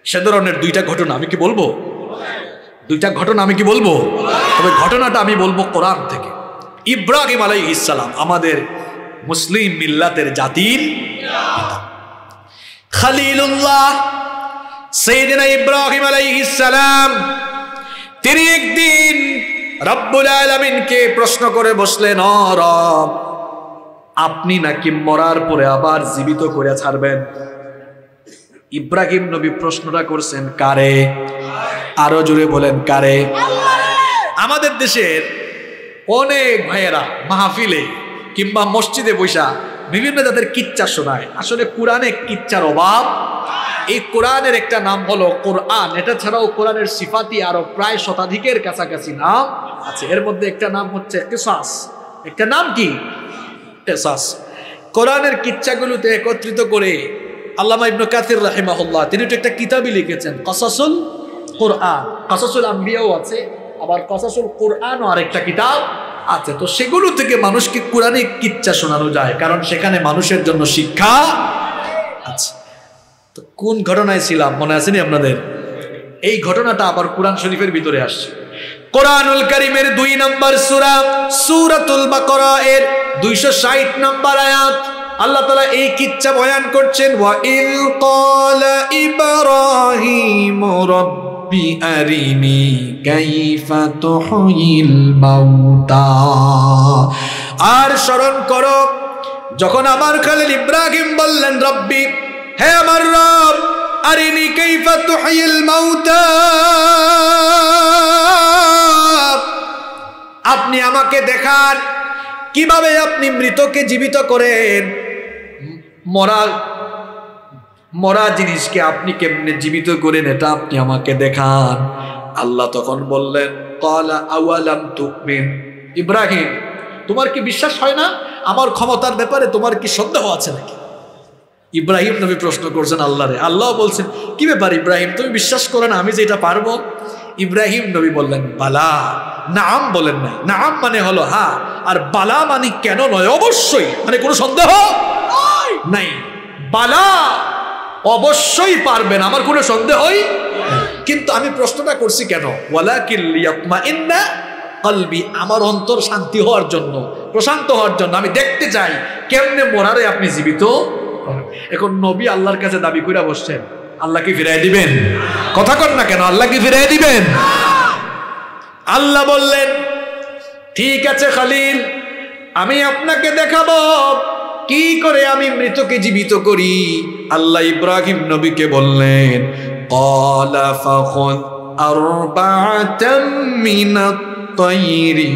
সে ধরনের দুইটা ঘটনা আমি কি বলবো? দুইটা ঘটনা আমি কি বলবো? তবে ঘটনাটা আমি বলবো কোরআন থেকে। ইব্রাহিম আলাইহিস সালাম আমাদের মুসলিম মিল্লাতের জাতির পিতা, খলিলুল্লাহ সাইয়েদনা ইব্রাহিম আলাইহিস সালাম। তিনি একদিন রব্বুল আলামিনকে প্রশ্ন করে বসলেন, ও রব, আপনি নাকি মরার পরে আবার জীবিত করে ছাড়বেন? ইব্রাহিম নবী প্রশ্নটা করছেন কারে? আরো জোরে বলেন কারে? আমাদের দেশের অনেক ভাইয়েরা মাহফিলে কিংবা মসজিদে বৈশা বিভিন্ন জাতের কিচ্ছা শোনায়। আসলে কোরআনে কিচ্ছার অভাব। এই কোরআনের একটা নাম হলো কোরআন। এটা ছাড়াও কোরআনের সিফাতি আরো প্রায় শতাধিকের কাছাকাছি নাম আছে। এর মধ্যে একটা নাম হচ্ছে কিসাস। একটা নাম কি? কিসাস। কোরআনের কিচ্ছাগুলোতে একত্রিত করে আল্লামা ইবনে কাসির রাহিমাহুল্লাহ তিনি তো একটা কিতাবই লিখেছেন, কসাসুল কোরআন। কসাসুল আম্বিয়াও আছে, আবার কসাসুল কোরআনও আরেকটা কিতাব আছে। তো সেগুলো থেকে মানুষকে কোরআনে কিচ্ছা শোনানো যায়, কারণ সেখানে মানুষের জন্য শিক্ষা আছে। তো কোন ঘটনায় ছিলাম মনে আছে নি আপনাদের? এই ঘটনাটা আবার কোরআন শরীফের ভিতরে আসছে। কোরআনুল কারীমের দুই নম্বর সূরা সূরাতুল বাকারা এর দুইশো ষাট নম্বর আয়াত আল্লাহ তাআলা এই কিচ্ছা বয়ান করছেন, ওয়া ইল ক্বালা ইব্রাহিম রাব্বি আরিনি কাইফা তুহয়িল মাউতা। আর স্মরণ করো যখন আমার খলিল ইব্রাহিম বললেন, রব্বি, হে আমার রব, আরিনি কাইফা তুহয়িল মাউতা, আপনি আমাকে দেখান কিভাবে আপনি মৃতকে জীবিত করেন, মরা মরা জিনিসকে আপনি কেমনে জীবিত করেন এটা আপনি আমাকে দেখান। আল্লাহ তখন বললেন, ক্বালা আওয়ালাম তুমিন, ইব্রাহিম তোমার কি বিশ্বাস হয় না আমার ক্ষমতার ব্যাপারে? তোমার কি সন্দেহ আছে নাকি? ইব্রাহিম নবী প্রশ্ন করছেন আল্লাহরে। আল্লাহ বলছেন, কি ব্যাপার ইব্রাহিম, তুমি বিশ্বাস করো না আমি যে এটা পারবো? ইব্রাহিম নবী বললেন, বালা। নাম বলেন নাই, নাম মানে হলো হ্যাঁ, আর বালা মানে কেন নয়, অবশ্যই, মানে কোনো সন্দেহ নাই। বালা, অবশ্যই পারবেন, আমার কোনো সন্দেহই। কিন্তু আমি প্রশ্নটা করছি কেন? ওয়ালাকিন লিয়াতমাইন্না কলবি, আমার অন্তর শান্তি হওয়ার জন্য, প্রশান্ত হওয়ার জন্য। আমি দেখতে চাই কেমনে মরারে আপনি জীবিত। এখন নবী আল্লাহর কাছে দাবি করে বসছেন, আল্লাহ কি ফিরাই দিবেন? কথা কর না কেন? আল্লাহ কি ফিরাই দিবেন? আল্লাহ বললেন, ঠিক আছে খলিল, আমি আপনাকে দেখাবো কি করে আমি মৃতকে জীবিত করি। আল্লাহ ইব্রাহিম নবীকে বললেন, ক্বালা ফাখুয আরবাআতাম মিনাত তায়রি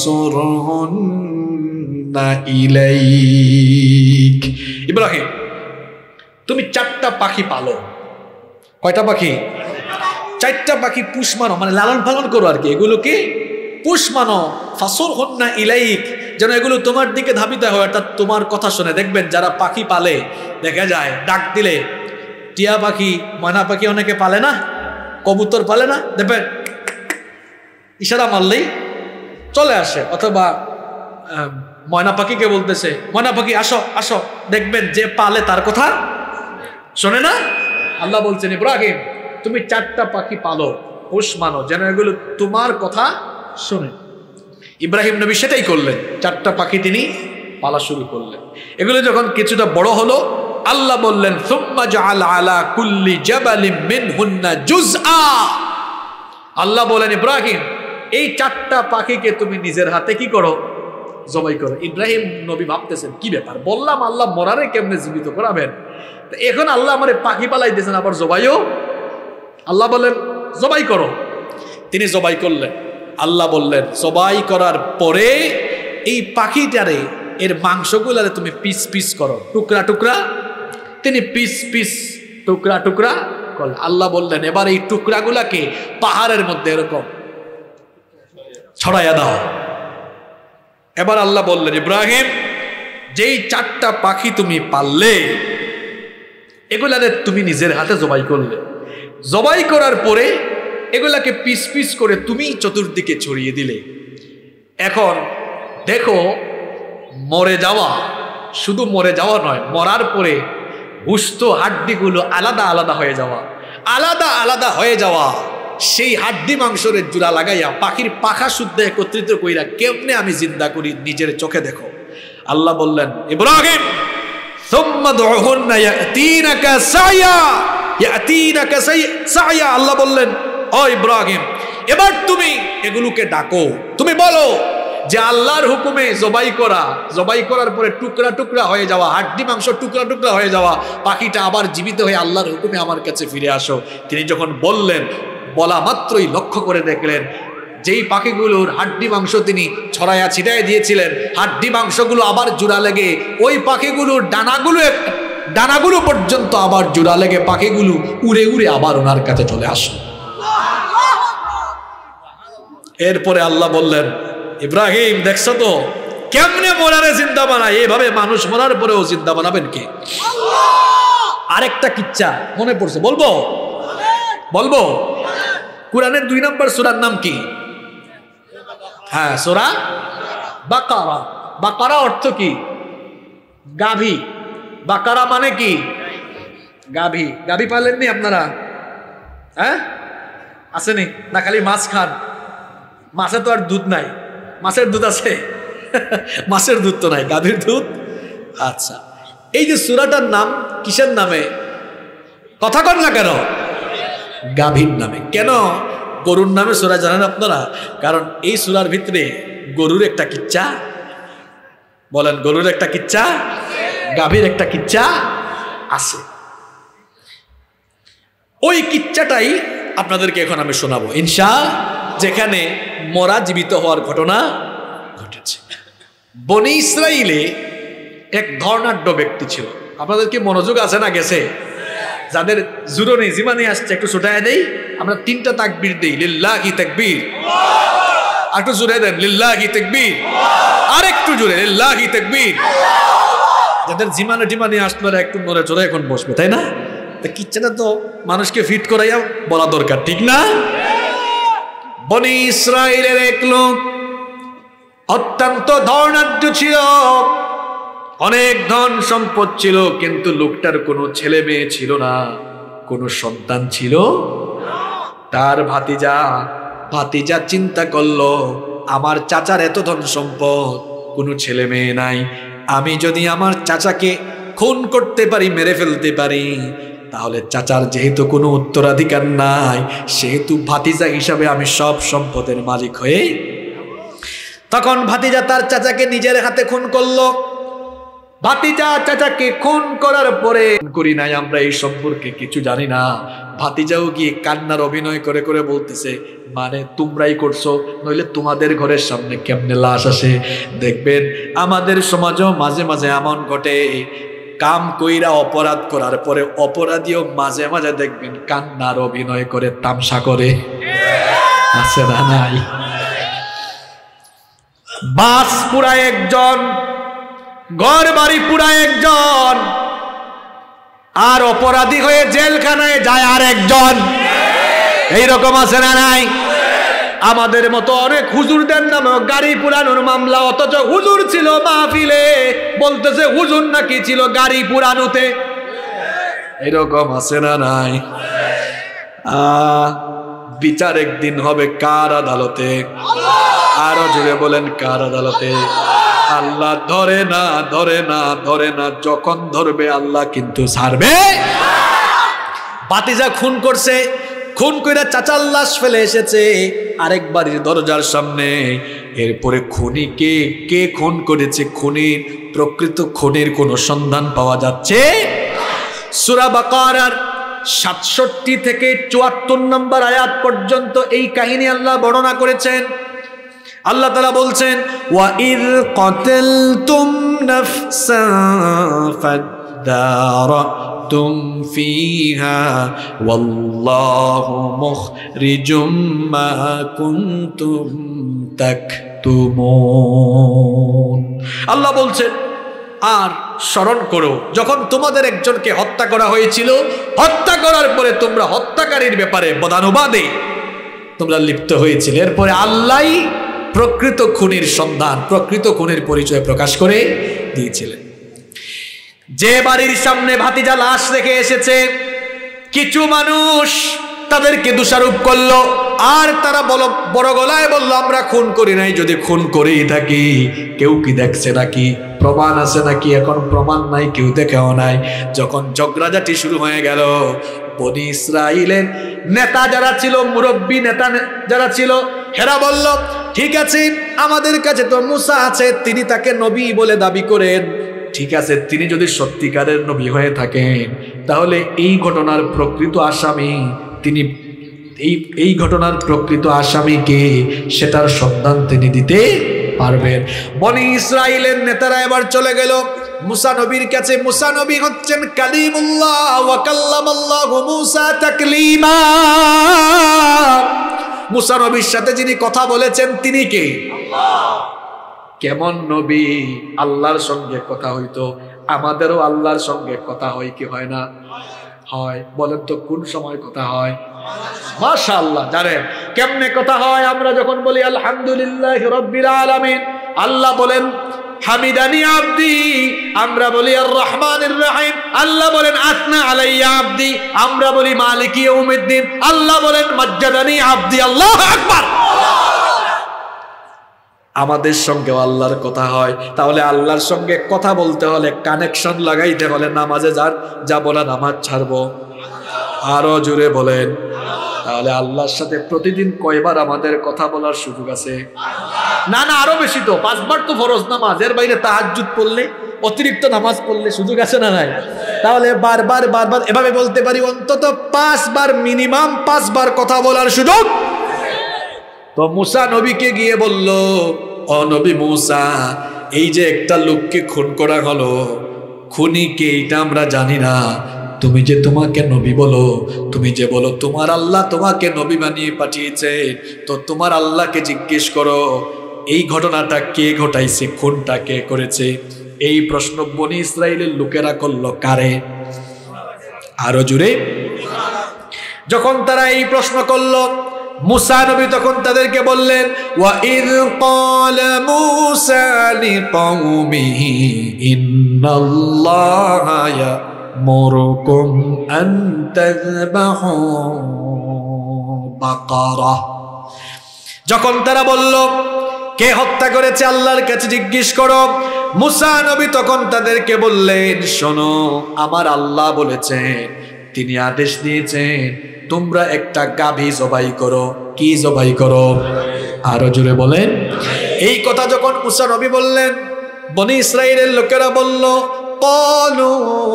ফাসুরহুন্না ইলাইক। ইব্রাহিম, তুমি চারটা পাখি পালো। কয়টা পাখি? চারটা পাখি পুষ মানো, মানে লালন পালন করো আর কি, এগুলোকে পুষ মানো। ফাসুরহুন্না ইলাইক, যেন এগুলো তোমার দিকে ধাবিত হয়, অর্থাৎ তোমার কথা শুনে। দেখবেন যারা পাখি পালে দেখা যায় ডাক দিলে, টিয়া পাখি, ময়না পাখি অনেকে পালে না, কবুতর পালে না, দেখবেন ইশারা মারলেই চলে আসে। অথবা ময়না পাখিকে বলতেছে, ময়না পাখি আসো আসো, দেখবেন যে পালে তার কথা শোনে না। আল্লাহ বলছেন, ইব্রাহিম তুমি চারটা পাখি পালো, পোষ মানো, যেন এগুলো তোমার কথা শোনে। ইব্রাহিম নবী সেটাই করলেন, চারটা পাখি তিনি পালা শুরু করলেন। এগুলো যখন কিছুটা বড় হলো, আল্লাহ বললেন, সুম্মা জাআল আলা কুল্লি জাবালিন মিনহুন্না জুজআ। আল্লাহ বলেন, ইব্রাহিম এই চারটা পাখিকে তুমি নিজের হাতে কি করো? জবাই করো। ইব্রাহিম নবী ভাবতেছেন, কি ব্যাপার, বললাম আল্লাহ মরারে কেমনে জীবিত করাবেন, এখন আল্লাহ আমারে পাখি পালাই দিয়েছেন, আবার জবাইও। আল্লাহ বললেন, জবাই করো। তিনি জবাই করলেন। আল্লাহ বললেন, জবাই করার পরে এই পাখিটারে, এর মাংসগুলারে তুমি পিস পিস করো, টুকরা টুকরা। তিনি পিস পিস টুকরা টুকরা করলেন। আল্লাহ বললেন, এবার এই টুকরাগুলাকে পাহাড়ের মধ্যে এরকম ছড়াইয়া দাও। এবার আল্লাহ বললেন, ইব্রাহিম যেই চারটা পাখি তুমি পাললে, এগুলারে তুমি নিজের হাতে জবাই করলে। জবাই করার পরে এগুলাকে পিস পিস করে তুমি চতুর্দিকে ছড়িয়ে দিলে। এখন দেখো, মরে যাওয়া, শুধু মরে যাওয়া নয়, মরার পরে গোশত হাড্ডিগুলো আলাদা আলাদা হয়ে যাওয়া। আলাদা আলাদা হয়ে যাওয়া সেই হাড্ডি মাংসের জোড়া লাগাইয়া পাখির পাখা শুদ্ধ একত্রিত কইরা কেমনে আমি জিন্দা করি নিজের চোখে দেখো। আল্লাহ বললেন ইব্রাহিম সুম্মা দুহুন্না ইয়াতিনাকা সায়া ইয়াতিনাকা সায়া, আল্লাহ বললেন ও ইব্রাহিম এবার তুমি এগুলোকে ডাকো, তুমি বলো যে আল্লাহর হুকুমে জবাই করা, জবাই করার পরে টুকরা টুকরা হয়ে যাওয়া হাড্ডি মাংস টুকরা টুকরা হয়ে যাওয়া পাখিটা আবার জীবিত হয়ে আল্লাহর হুকুমে আমার কাছে ফিরে আসো। তিনি যখন বললেন, বলা মাত্রই লক্ষ্য করে দেখলেন যেই পাখিগুলোর হাড্ডি মাংস তিনি ছড়াইয়া ছিটাইয়া দিয়েছিলেন, হাড্ডি মাংসগুলো আবার জোড়া লেগে ওই পাখিগুলোর ডানাগুলো ডানাগুলো পর্যন্ত আবার জোড়া লেগে পাখিগুলো উড়ে উড়ে আবার ওনার কাছে চলে আসে। এরপরে আল্লাহ বললেন ইব্রাহিম দেখছো তো কেমনে মরারে জিন্দা বানায়, এভাবে মানুষ মরার পরেও জিন্দা বানাবেন কে? আরেকটা কিচ্ছা মনে পড়ছে, বলবো বলবো কুরআনের দুই নম্বর সূরার নাম কি? হ্যাঁ সূরা বাকারা। বাকারা অর্থ কি? গাভী। বাকারা মানে কি? গাভী। গাভী পালেননি আপনারা? হ্যাঁ আসেনি না? খালি মাছ খান? মাছে তো আর দুধ নাই, মাছের দুধ আছে? মাছের দুধ তো নাই, গাভীর দুধ। আচ্ছা, এই যে সূরাটার নাম কিসের নামে? কথা কর না কেন? গাভীর নামে। কেন গরুর নামে সূরা জানেন আপনারা? কারণ এই সূরার ভিতরে গরুর একটা কিচ্ছা, বলেন গরুর একটা কিচ্ছা, গাভীর একটা কিচ্ছা আছে। ওই কিচ্ছাটাই আপনাদেরকে এখন আমি শোনাবো ইনশাআল্লাহ, যেখানে মরা জীবিত হওয়ার ঘটনা ঘটেছে। বনি ইসরাইলে এক ধর্ণাঢ্য ব্যক্তি ছিল। আপনাদের কি মনোযোগ আছে না গেছে? যাদের জুরো নেই জিমানি আসছে একটু ছোটায় দেই, আমরা তিনটা তাকবীর দেই, লিল্লাহি তাকবীর, একটু জোরে দেন লিল্লাহি তাকবীর, আর একটু জোরে লিল্লাহি তাকবীর। যাদের জিমানে টিমানি আসলো একটু নড়ে চড়ে এখন বসবে, তাই না? তা কিচ্ছাটা তো মানুষকে ফিট করাইয়া বলা দরকার, ঠিক না? বনি ইসরাইলের এক লোক অত্যন্ত ধর্ণাঢ্য ছিল, অনেক ধন সম্পদ ছিল, কিন্তু লোকটার কোনো ছেলে মেয়ে ছিল না, কোনো সন্তান ছিল। তার ভাতিজা ভাতিজা চিন্তা করলো আমার চাচার এত ধন সম্পদ, কোনো ছেলে মেয়ে নাই, আমি যদি আমার চাচাকে খুন করতে পারি, মেরে ফেলতে পারি, তাহলে চাচার যেহেতু কোনো উত্তরাধিকার নাই, সেহেতু ভাতিজা হিসাবে আমি সব সম্পদের মালিক হয়ে। তখন ভাতিজা তার চাচাকে নিজের হাতে খুন করলো। ভাতিজা চাচাকে খুন করার পরে করি নাই আমরা এই সম্পর্কে কিছু জানি না। ভাতিজাও গিয়ে কান্নার অভিনয় করে করে বলতেছে, মানে তোমরাই করছো, নইলে তোমাদের ঘরের সামনে কেমনে লাশ আসে। দেখবেন আমাদের সমাজও মাঝে মাঝে এমন ঘটে, কাম কইরা অপরাধ করার পরে অপরাধীও মাঝে মাঝে দেখবেন কান্নার অভিনয় করে, তামসা করে, আছে না নাই? বাস পুরা একজন, ঘর বাড়ি পুরা একজন, আর অপরাধী হয়ে জেলখানায় যায় আর একজন। এইরকম আছে না নাই? আমাদের মতো অনেক হুজুরদের নামে গাড়ি পুরানোর মামলা, অথচ হুজুর ছিল মাহফিলে, বলতেছে হুজুর নাকি ছিল গাড়ি পুরানোতে। এইরকম আছে না নাই? আহ বিচার একদিন হবে কার আদালতে? আরো জুড়ে বলেন কার আদালতে? আল্লাহ ধরে না, ধরে না, ধরে না, যখন ধরবে আল্লাহ কিন্তু ছাড়বে। ভাতিজা খুন করছে, খুন কইরা চাচার লাশ ফেলে এসেছে আরেক বাড়ির দরজার সামনে। এরপরে খুনি কে, কে খুন করেছে, খুনির প্রকৃত খুনির কোনো সন্ধান পাওয়া যাচ্ছে। সূরা বাকারার সাতষট্টি থেকে চুয়াত্তর নম্বর আয়াত পর্যন্ত এই কাহিনী আল্লাহ বর্ণনা করেছেন। আল্লাহ তাআলা বলছেন, ওয়া ইয ক্বাতালতুম নাফসান ফাদারাতুম ফিহা ওয়াল্লাহু মুখরিজুম মা কুনতুম তাকতুমুন। আল্লাহ বলছেন, আর স্মরণ করো যখন তোমাদের একজনকে হত্যা করা হয়েছিল, হত্যা করার পরে তোমরা হত্যাকারীর ব্যাপারে বদানুবাদে তোমরা লিপ্ত হয়েছিলে। এরপরে আল্লাহই প্রকৃত খুনির সন্ধান, প্রকৃত খুনির পরিচয় প্রকাশ করে দিয়েছিলেন। যে বাড়ির সামনে ভাতিজা লাশ রেখে এসেছে, কিছু মানুষ তাদেরকে দোষারোপ করলো, আর তারা বলো বড় গলায় বললো আমরা খুন করি নাই। যদি খুন করেই থাকি কেউ কি দেখছে নাকি, প্রমাণ আছে নাকি? এখন প্রমাণ নাই, কেউ দেখেও নাই। যখন ঝগড়াঝাটি শুরু হয়ে গেল, বনি ইসরাইলের নেতা যারা ছিল, মুরব্বী নেতা যারা ছিল, হেরা বলল ঠিক আছে, আমাদের কাছে তো মুসা আছে, তিনি তাকে নবী বলে দাবি করেন। ঠিক আছে, তিনি যদি সত্যিকারের নবী হয়ে থাকেন তাহলে এই ঘটনার প্রকৃত আসামি তিনি, এই এই ঘটনার প্রকৃত আসামিকে সেটার সন্ধান তিনি দিতে পারবেন। বনি ইসরাইলের নেতারা এবার চলে গেল মুসা নবীর কাছে। মুসা নবী হচ্ছেন কালিমুল্লাহ, ওয়া কাল্লামাল্লাহু মুসা তাকলিমা। মুসা নবীর সাথে যিনি কথা বলেছেন তিনি কে? আল্লাহ। কেমন নবী? আল্লাহর সঙ্গে কথা হইতো। আমাদেরও আল্লাহর সঙ্গে কথা হয় কি হয় না? হয়। বলেন তো কোন সময় কথা হয়? মাশাআল্লাহ। জানেন কেমনে কথা হয়? আমরা যখন বলি আলহামদুলিল্লাহি রাব্বিল আলামিন, আল্লাহ বলেন হামিদানি আব্দি, আমরা বলি আর রহমানির রহিম, আল্লাহ বলেন আসনা আলাইয়া আব্দি, আমরা বলি মালিকি ইয়াউমিদ্দিন, আল্লাহ বলেন মাজ্জাদানি আব্দি। আল্লাহু আকবার। আমাদের সঙ্গেও আল্লাহর কথা হয়। তাহলে আল্লাহর সঙ্গে কথা বলতে হলে, কানেকশন লাগাইতে হলে নামাজে যার যাব না, নামাজ ছাড়বো? আরো জোরে বলেন। তাহলে আল্লাহর সাথে প্রতিদিন কয়বার আমাদের কথা বলার সুযোগ আছে? না না, আরো বেশি তো। পাঁচবার তো ফরজ নামাজ, এর বাইরে তাহাজ্জুদ পড়লে, অতিরিক্ত নামাজ পড়লে সুযোগ আছে না নাই? তাহলে বারবার বারবার এভাবে বলতে পারি অন্তত পাঁচবার, মিনিমাম পাঁচবার কথা বলার সুযোগ। তো মুসা নবীকে গিয়ে বলল, ও নবী মুসা, এই যে একটা লোককে খুন করা হলো, খুনি কে এটা আমরা জানি না। তুমি যে তোমাকে নবী বলো, তুমি যে বলো তোমার আল্লাহ তোমাকে নবী বানিয়ে পাঠিয়েছে, তো তোমার আল্লাহকে জিজ্ঞেস করো এই ঘটনাটা কে ঘটাইছে, খুনটা কে করেছে। এই প্রশ্ন বনি ইসরাইলের লোকেরা করলো কারে? আরো জুড়ে। যখন তারা এই প্রশ্ন করলো, মুসা নবী তখন তাদেরকে বললেন, ওয়া ইয ক্বালা মুসা লিকওমিহি ইন্নাল্লাহা ইয়ামুরুকুম আন তাযবাহু বাকারা। যখন তারা বলল কে হত্যা করেছে আল্লাহর কাছে জিজ্ঞেস করো, মুসা নবী তখন তাদেরকে বললেন, শোনো, আমার আল্লাহ বলেছেন, তিনি আদেশ দিয়েছেন তোমরা একটা গাভী জবাই করো। কি জবাই করো? আরো জোরে বলেন। এই কথা যখন মুসা নবী বললেন, বনি ইসরাইলের লোকেরা বলল, ক্বালু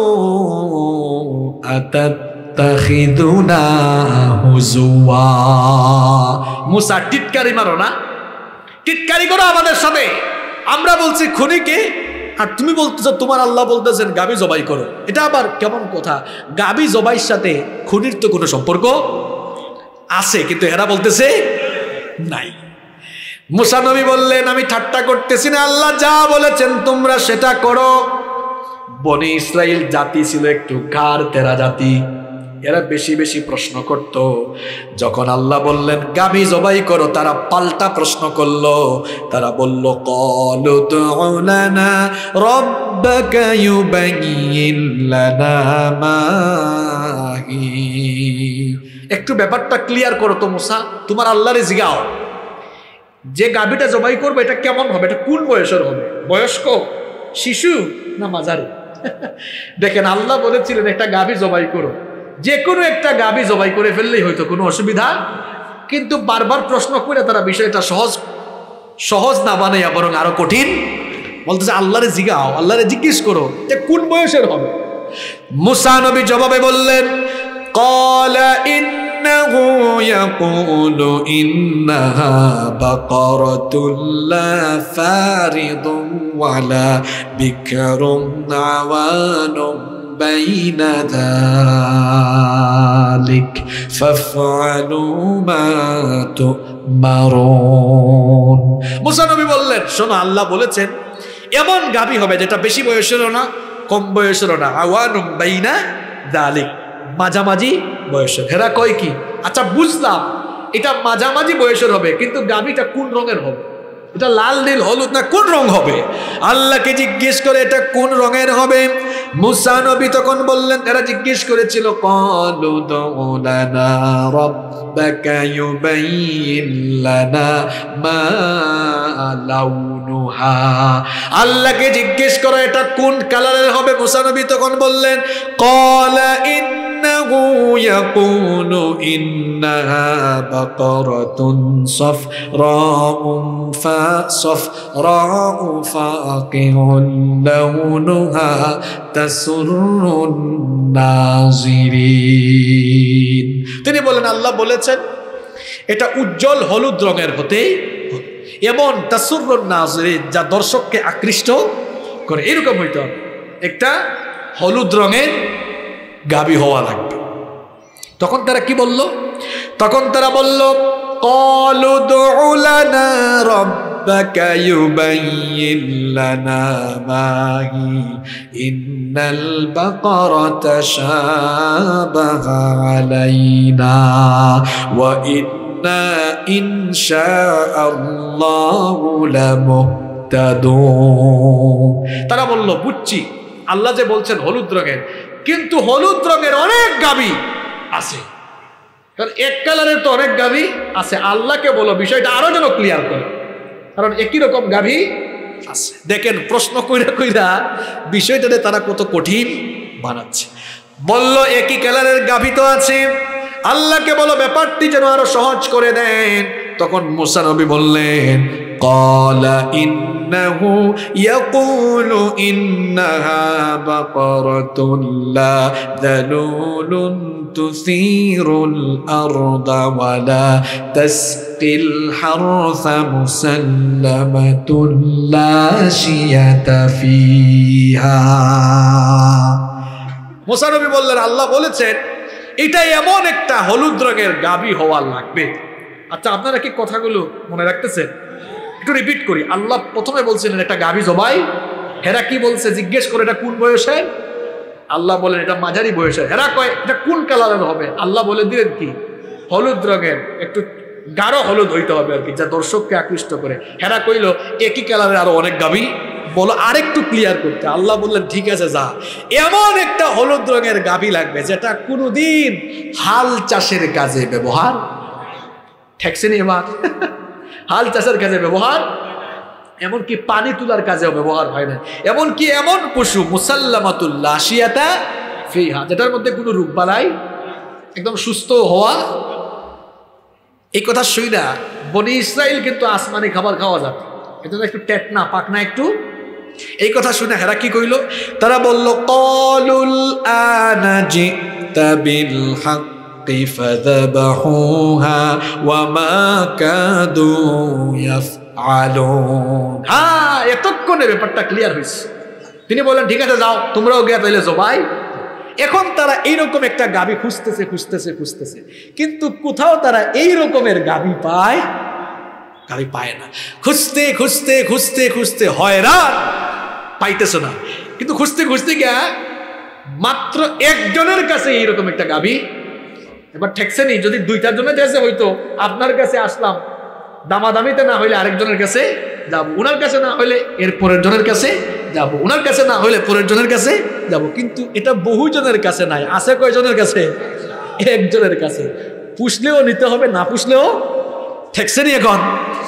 আতাত্তাখিযুনা হুজুয়া। মুসা টিটকারি মারো না, টিটকারি করো আমাদের সাথে। আমরা বলছি খুনিকে, আর তুমি বলতেছো তোমার আল্লাহ বলতেছেন গাভী জবাই করো। এটা আবার কেমন কথা? গাভী জবাইয়ের সাথে খুনির তো কোনো সম্পর্ক আছে, কিন্তু এরা বলতেছে নাই। মুসা নবী বললেন, আমি ঠাট্টা করতেছি না, আল্লাহ যা বলেছেন তোমরা সেটা করো। বনি ইসরাইল জাতি ছিল একটু ঘাড় তেরা জাতি, এরা বেশি বেশি প্রশ্ন করত। যখন আল্লাহ বললেন গাভী জবাই করো, তারা পাল্টা প্রশ্ন করলো। তারা বলল, ক্বালু দু'উ লানা রাব্বাকা ইউবাইয়িন লানা মা হি। একটু ব্যাপারটা ক্লিয়ার করো তো মুসা, তোমার আল্লাহরে জিগাও যে গাভীটা জবাই করবে এটা কেমন হবে, এটা কোন বয়সের হবে, বয়স্ক, শিশু না মাঝারি? দেখেন আল্লাহ বলেছিলেন একটা গাভী জবাই করো, যে কোনো একটা গাভী জবাই করে ফেললেই হয়তো, কোনো অসুবিধা। কিন্তু বারবার প্রশ্ন করে তারা বিষয়টা সহজ সহজ না বানাইয়া বরং আরো কঠিন বলতেছে, আল্লাহরে জিগাও, আল্লাহরে জিজ্ঞেস করো যে কোন বয়সের হবে। মুসা নবী জবাবে বললেন, ক্বালা ইন্নাহু ইয়াকুলু ইন্নাহা বাকারাতুন লা ফারিদুন ওয়ালা বিকরুন আওয়ানুন বাইনা যালিক ফাফআলু মা তুমারুন। মুসা নবী বললেন, শোনো, আল্লাহ বলেছেন এমন গাভী হবে যেটা বেশি বয়সেরও না কম বয়সেরও না, আওয়ানুম বাইনা যালিক, মাঝামাঝি বয়সের। হেরা কয় কি? আচ্ছা বুঝলাম এটা মাঝামাঝি বয়সের হবে, কিন্তু গাভীটা কোন রঙের হবে? এটা লাল নীল হলুদ না কোন রং হবে? আল্লাহকে জিজ্ঞেস করে এটা কোন রঙের হবে? মুসা নবী তখন বললেন, এরা জিজ্ঞেস করেছিল, ক্বালু দু'উ লানা রাব্বাকা ইউবাইয়িন লানা মা লাউনুহা। আল্লাহকে জিজ্ঞেস করো এটা কোন কালারের হবে। মুসা নবী তখন বললেন, ক্বালা ইন্নাহু ইয়াকুলু ইন্নাহা বাকারাতুন সাফরাউন ফা সাফরাউ ফাকিহুন লাউনুহা তাসুরুন নাজিরিন। তিনি বলেন, আল্লাহ বলেছেন এটা উজ্জ্বল হলুদ রঙের হতে এমন তাসুরুন নাজিরিন, যা দর্শককে আকৃষ্ট করে, এরকম হইতে হবে। একটা হলুদ রঙের গাভী হওয়া লাগবে। তখন তারা কি বলল? তখন তারা বলল, ক্বালু দু'উ লানা রাব্বাকা ইউবাইয়িন লানা মা হি ইন্নাল বাকারাতা শাবাহা আলাইনা ওয়া ইন্না ইনশাআল্লাহু লামুহতাদুন। তারা বলল, বুঝছি আল্লাহ যে বলছেন হলুদ রঙের, কিন্তু হলুদ রঙের অনেক গাভী আছে, কারণ এক কালারের তো অনেক গাভী আছে। আল্লাহকে বলো বিষয়টা আরো যেন ক্লিয়ার করে, কারণ একই রকম গাভী আছে। দেখেন প্রশ্ন কইরা কইরা বিষয়টাতে তারা কত কঠিন বানাচ্ছে। বলল একই কালারের গাভী তো আছে, আল্লাহকে বলো ব্যাপারটি যেন আরো সহজ করে দেন। তখন মুসা নবী বললেন, ক্বালা ইন্নাহু ইয়াকুলু ইন্নাহা বাকারাতুন লা যালুলুন তুসিরুল আরদা ওয়া লা তাসকিল হারসা মুসাল্লামাতুন লা শিয়াতা ফিহা। মুসা নবী বললেন, আল্লাহ বলেছেন এটা এমন একটা হলুদ রঙের গাভী হওয়া লাগবে। আচ্ছা, আপনারা কি কথাগুলো মনে রাখতেছেন? একটু রিপিট করি। আল্লাহ প্রথমে বলছিলেন একটা গাভী জবাই, হেরা কি বলছে জিজ্ঞেস করে এটা কোন বয়সে? আল্লাহ বলেন এটা মাঝারি বয়সে। হেরা কয় এটা কোন কালারের হবে? আল্লাহ বলে দিলেন কি হলুদ রঙের, একটু গাঢ় হলুদ হইতে হবে আর কি, যা দর্শককে আকৃষ্ট করে। হেরা কইল একই কালারের আরো অনেক গাভী, বলো আরেকটু ক্লিয়ার করতে। আল্লাহ বললেন ঠিক আছে যা, এমন একটা হলুদ রঙের গাভী লাগবে যেটা কোনোদিন হাল চাষের কাজে ব্যবহার, ঠেকছে নি এবার হাল চাষের কাজে ব্যবহার, এমনকি পানি তোলার কাজেও ব্যবহার হয় না। এমনকি এমন পশু মুসাল্লামাতুল লা শিয়াতা ফিহা, যেটার মধ্যে কোনো রোগ বালাই, একদম সুস্থ হওয়া। এই কথা শুই না বনি ইসরাইল কিন্তু আসমানি খাবার খাওয়া যাবে, এটা একটু টেটনা পাকনা একটু। এই কথা শুনে হেরা কি কইল? তারা বলল, ক্বালুল আনা জিতা বিল হাক্কি ফাযাবাহুহা ওয়া মা কাদু ইয়াফআলুন। হ্যাঁ, এতক্ষণে ব্যাপারটা ক্লিয়ার হয়েছে। তিনি বললেন ঠিক আছে যাও তোমরাও গিয়ে তাইলে জবাই। এখন তারা এইরকম একটা গাভী খুঁজতেছে খুঁজতেছে খুঁজতেছে, কিন্তু কোথাও তারা এই রকমের গাভী পায় গাভী পায় না। খুঁজতে খুঁজতে খুঁজতে খুঁজতে হয়রান, পাইতেছে না। কিন্তু খুঁজতে খুঁজতে গিয়া মাত্র একজনের কাছে এইরকম একটা গাভী, এবার ঠেকছে নি। যদি দুইটার জন্য দেশে হইতো আপনার কাছে আসলাম, দামাদামিতে না হইলে আরেকজনের কাছে যাবো, উনার কাছে না হইলে এর পরের জনের কাছে যাবো, উনার কাছে না হইলে পরের জনের কাছে যাবো। কিন্তু এটা বহুজনের কাছে নাই, আছে কয়জনের কাছে? একজনের কাছে। পুষলেও নিতে হবে, না পুষলেও ঠেকছে নি। এখন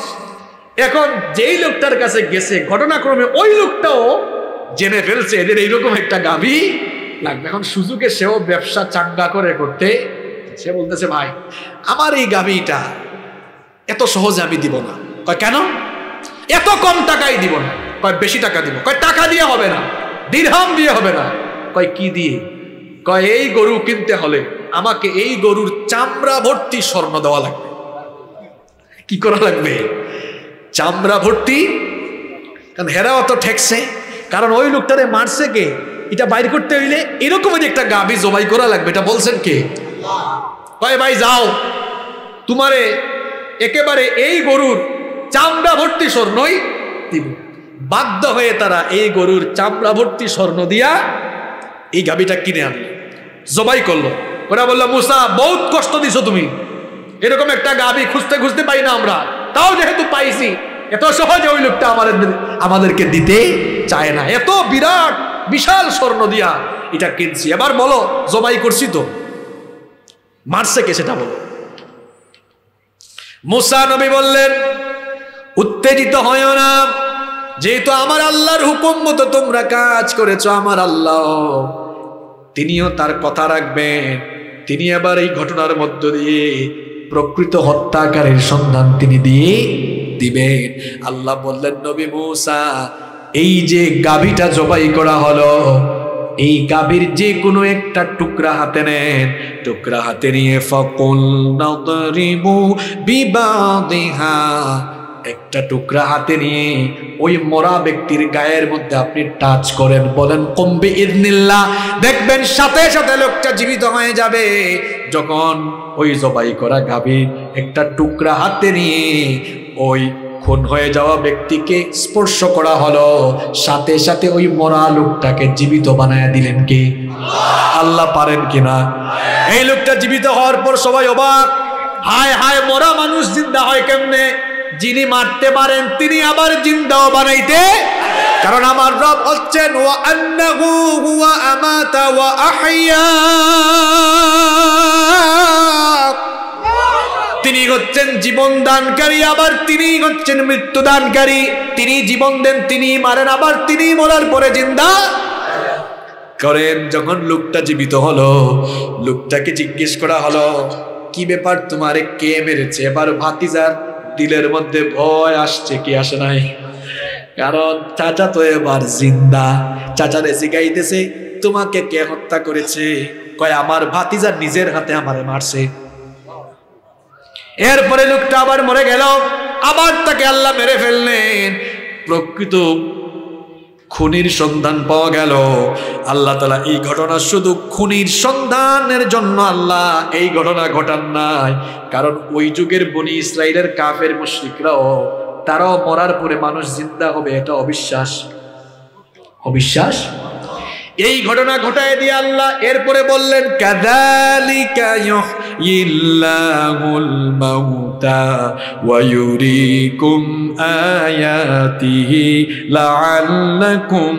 এখন যেই লোকটার কাছে গেছে ঘটনাক্রমে ওই লোকটাও জেনে ফেলছে এদের এইরকম একটা গাভী লাগবে। এখন সুযোগে সেও ব্যবসা চাঙ্গা করে করতে, সে বলতেছে ভাই আমার এই গাভীটা এত সহজে আমি দিব না। কয় কেন? এত কম টাকায় দিব না। কয় বেশি টাকা দিব। কয় টাকা দিয়ে হবে না, দিরহাম দিয়ে হবে না। কয় কি দিয়ে? কয় এই গরু কিনতে হলে আমাকে এই গরুর চামড়া ভর্তি স্বর্ণ দেওয়া লাগবে। কি করা লাগবে? চামড়া ভর্তি। কারণ হেরাও তো ঠেকছে, কারণ ওই লোকটারে মারছে কে? এটা বাইর করতে হইলে এরকম একটা গাভী জবাই করা লাগবে। এটা বলছেন কে? কয় ভাই যাও তোমারে একেবারে এই গরুর চামড়া ভর্তি স্বর্ণই দিব। বাধ্য হয়ে তারা এই গরুর চামড়া ভর্তি স্বর্ণ দিয়া এই গাভীটা কিনে আনলো, জবাই করলো। ওরা বললো মুসা বহুত কষ্ট দিছো তুমি, এরকম একটা গাভী খুঁজতে খুঁজতে পাই না আমরা, তাও যেহেতু পাইছি এত সহজে ওই লোকটা আমাদের আমাদেরকে দিতে চায় না। এত বিরাট বিশাল স্বর্ণ দিয়া এটা কিনছি, এবার বলো জবাই করছি তো, মারছে কে সেটা বলো। মুসা নবী বললেন উত্তেজিত হয়ো না, যেহেতু আমার আল্লাহর হুকুম মতো তোমরা কাজ করেছো, আমার আল্লাহ তিনিও তার কথা রাখবেন। তিনি আবার এই ঘটনার মধ্য দিয়ে প্রকৃত হত্যাকারীর সন্ধান তিনি দিয়ে দিবেন। আল্লাহ বললেন নবী মুসা, এই যে গাভীটা জবাই করা হলো, এই গাভীর যে কোনো একটা টুকরা হাতে নেন, টুকরা হাতে নিয়ে ফাকুল নাদরিবু বিবাদিহা, একটা টুকরা হাতে নিয়ে ওই মরা ব্যক্তির গায়ের মধ্যে আপনি টাচ করেন, বলেন কুম বিইذনিল্লাহ, দেখবেন সাথে সাথে লোকটা জীবিত হয়ে যাবে। যখন ওই জবাই করা গাভীর একটা টুকরা হাতে নিয়ে ওই খুন হয়ে যাওয়া ব্যক্তিকে স্পর্শ করা হলো, সাথে সাথে ওই মরা লোকটাকে জীবিত বানায় দিলেন কে? আল্লাহ পারেন কিনা? এই লোকটা জীবিত হওয়ার পর সবাই অবাক, হায় হায় মরা মানুষ জিন্দা হয় কেমনে? যিনি মারতে পারেন তিনি আবার জিন্দাও বানাইতে, কারণ আমার রব হচ্ছেন ওয়া আন্নাহু হুয়া আমাতা ওয়া আহইয়া, তিনি হচ্ছেন জীবন দানকারী, আবার তিনি হচ্ছেন মৃত্যু দানকারী। তিনি জীবন দেন, তিনি মারেন, আবার তিনি মরার পরে জিন্দা করেন। যখন লোকটা জীবিত হলো, লোকটাকে জিজ্ঞেস করা হলো কি ব্যাপার, তোমারে কে মেরেছে? এবার ভাতিজার দিলের মধ্যে ভয় আসছে কি আসে নাই? কারণ চাচা তো এবার জিন্দা। চাচারে জিগাইতেছে তোমাকে কে হত্যা করেছে? কয় আমার ভাতিজার নিজের হাতে আমারে মারছে। এরপরে লোকটা আবার মরে গেল, আবার তাকে আল্লাহ মেরে ফেললেন। প্রকৃত খুনির সন্ধান পাওয়া গেল। আল্লাহ তাআলা এই ঘটনা শুধু খুনির সন্ধানের জন্য আল্লাহ এই ঘটনা ঘটান নাই, কারণ ওই যুগের বনি ইসরাইলের কাফের মুশরিকরাও তারাও মরার পরে মানুষ জিন্দা হবে এটা অবিশ্বাস অবিশ্বাস এই ঘটনা ঘটায় দিয়ে আল্লাহ এরপরে বললেন কাযালিকা ইউহয়িল্লাহুল মাউতা ওয়া ইউরিকুম আয়াতিহি লাআল্লাকুম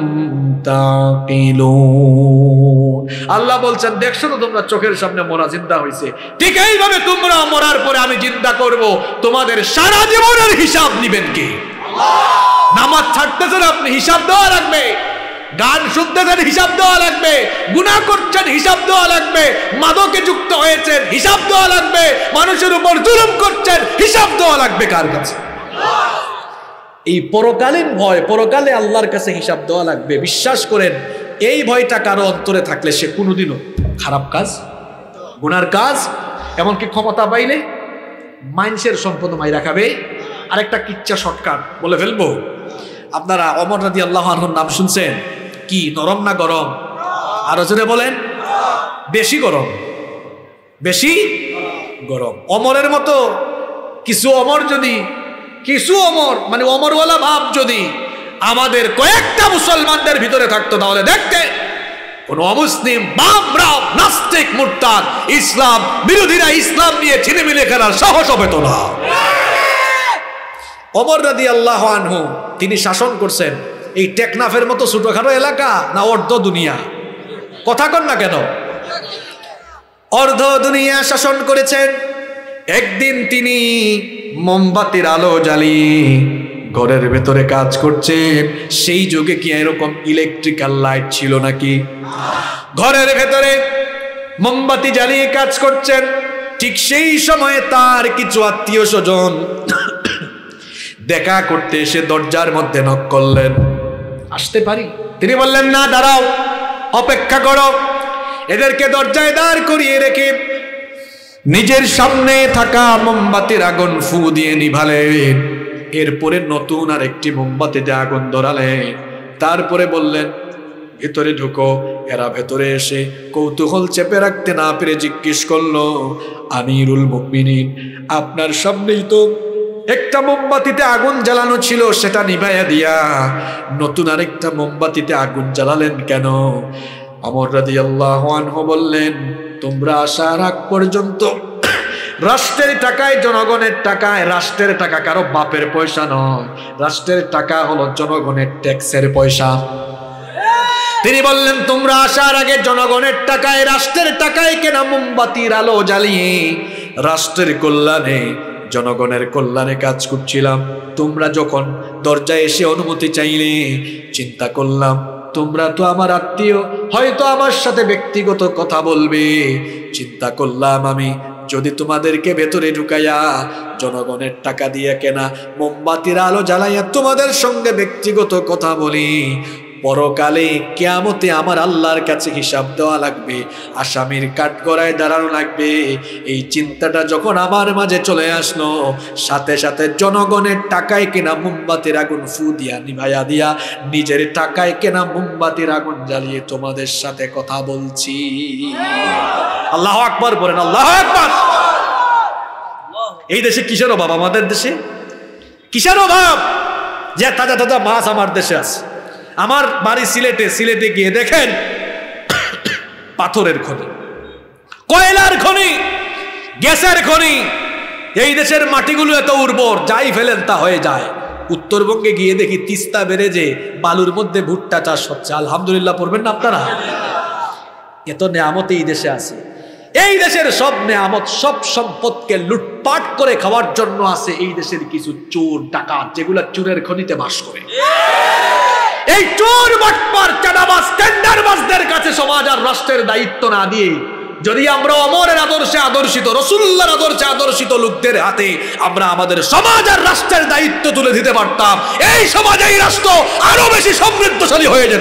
তাকিলুন। আল্লাহ বলছেন দেখছো তো তোমরা চোখের সামনে মরা জিন্দা হইছে, ঠিক এইভাবে তোমরা মরার পরে আমি জিন্দা করব, তোমাদের সারা জীবনের হিসাব নিবেন কে? আল্লাহ। নামাজ ছাড়তেছেন আপনি, হিসাব দেওয়া লাগবে। গান শুনতেছেন, হিসাব দেওয়া লাগবে। গুনাহ করছেন, হিসাব দেওয়া লাগবে। মাদকে যুক্ত হয়েছেন, হিসাব দেওয়া লাগবে। মানুষের উপর জুলুম করছেন, হিসাব দেওয়া লাগবে কার কাছে? এই পরকালীন ভয়, পরকালে আল্লাহর কাছে হিসাব দেওয়া লাগবে। বিশ্বাস করেন, এই ভয়টা কারো অন্তরে থাকলে সে কোনোদিনও খারাপ কাজ, গুনার কাজ, এমনকি ক্ষমতা পাইলে মানুষের সম্পদ মাইরা খাবে। আরেকটা কিচ্ছা শর্টকাট বলে ফেলবো, আপনারা ওমর রাদিয়াল্লাহু আনহুর নাম শুনছেন? কি নরম না গরম? আরো জোরে বলেন। বেশি গরম, বেশি গরম। ওমরের মতো কিছু ওমর যদি, কিছু ওমর মানে ওমরওয়ালা ভাব যদি আমাদের কয়েকটা মুসলমানদের ভিতরে থাকতো, তাহলে দেখতে কোন অমুসলিম বামরা নাস্তিক মুরতাদ ইসলাম বিরোধীরা ইসলাম নিয়ে ছিনিমিনি খেলার সাহস পেত না। ওমর রাদিয়াল্লাহু আনহু তিনি শাসন করছেন এই টেকনাফের মতো ছোটখাটো এলাকা না অর্ধ দুনিয়া? কথা কন না কেন? অর্ধ দুনিয়া শাসন করেছেন। একদিন তিনি মোমবাতির আলো জ্বালিয়ে ঘরের ভেতরে কাজ করছেন। সেই যুগে কি এরকম ইলেকট্রিক্যাল লাইট ছিল নাকি? ঘরের ভেতরে মোমবাতি জ্বালিয়ে কাজ করছেন। ঠিক সেই সময়ে তার কিছু আত্মীয় স্বজন দেখা করতে এসে দরজার মধ্যে নক করলেন, আসতে পারি? তিনি বললেন না, দাঁড়াও, অপেক্ষা করো। এদেরকে দরজায় দাঁড় করিয়ে রেখে নিজের সামনে থাকা মোমবাতির আগুন ফু দিয়ে নিভালেন। এরপরে নতুন আর একটি মোমবাতিতে আগুন ধরালেন। তারপরে বললেন ভেতরে ঢুকো। এরা ভেতরে এসে কৌতূহল চেপে রাখতে না পেরে জিজ্ঞেস করলো, আমিরুল মুমিনিন, আপনার সামনেই তো একটা মোমবাতিতে আগুন জ্বালানো ছিল, সেটা নিভাইয়া দিয়া নতুন আরেকটা মোমবাতিতে আগুন জ্বালালেন কেন? ওমর রাদিয়াল্লাহু আনহু বললেন, তোমরা আসার আগ পর্যন্ত রাষ্ট্রের টাকায়, জনগণের টাকায়, রাষ্ট্রের টাকা কারো বাপের পয়সা নয়, রাষ্ট্রের টাকা হলো জনগণের ট্যাক্সের পয়সা। তিনি বললেন, তোমরা আসার আগে জনগণের টাকায়, রাষ্ট্রের টাকায় কেনা মোমবাতির আলো জ্বালিয়ে রাষ্ট্রের কল্যাণে, জনগণের কল্যাণে কাজ করছিলাম। তোমরা যখন দরজায় এসে অনুমতি চাইলে, চিন্তা করলাম তোমরা তো আমার আত্মীয়, হয়তো আমার সাথে ব্যক্তিগত কথা বলবে। চিন্তা করলাম আমি যদি তোমাদেরকে ভেতরে ঢুকাইয়া জনগণের টাকা দিয়ে কেনা মোমবাতির আলো জ্বালাইয়া তোমাদের সঙ্গে ব্যক্তিগত কথা বলি, পরকালে কিয়ামতে আমার আল্লাহর কাছে হিসাব দেওয়া লাগবে, আসামির কাঠগড়ায় দাঁড়ানো লাগবে। এই চিন্তাটা যখন আমার মাঝে চলে আসলো, সাথে সাথে জনগণের টাকায় কেনা মোমবাতির আগুন ফু দিয়া নিভাইয়া দিয়া নিজের টাকায় কেনা মোমবাতির আগুন জ্বালিয়ে তোমাদের সাথে কথা বলছি। আল্লাহু আকবার বলেন, আল্লাহু আকবার। এই দেশে কিসের অভাব? আমাদের দেশে কিসের অভাব যে তাজা তাজা মাছ আমার দেশে আছে। আমার বাড়ি সিলেটে, সিলেটে গিয়ে দেখেন পাথরের খনি, কয়লার খনি, গ্যাসের খনি। এই দেশের মাটিগুলো এত উর্বর, যাই ফেলেন তা হয়ে যায়। উত্তরবঙ্গে গিয়ে দেখি তিস্তা ব্যারেজে বালুর মধ্যে ভুট্টা চাষ হচ্ছে। আলহামদুলিল্লাহ পড়বেন না আপনারা? এত নেয়ামত এই দেশে আছে। এই দেশের সব নেয়ামত, সব সম্পদকে লুটপাট করে খাওয়ার জন্য আছে এই দেশের কিছু চোর ডাকাত, যেগুলা চোরের খনিতে বাস করে। এই চোর বাটপার চাঁদাবাজ টেন্ডারবাজদের কাছে সমাজ আর রাষ্ট্রের দায়িত্ব না দিয়ে যদি আমরা অমরের আদর্শে আদর্শিত, রাসূলুল্লাহর আদর্শে আদর্শিত লোকদের হাতে আমরা আমাদের সমাজ আর রাষ্ট্রের দায়িত্ব তুলে দিতে পারতাম, এই সমাজ, এই রাষ্ট্র আরো বেশি সমৃদ্ধশালী হয়ে যেত।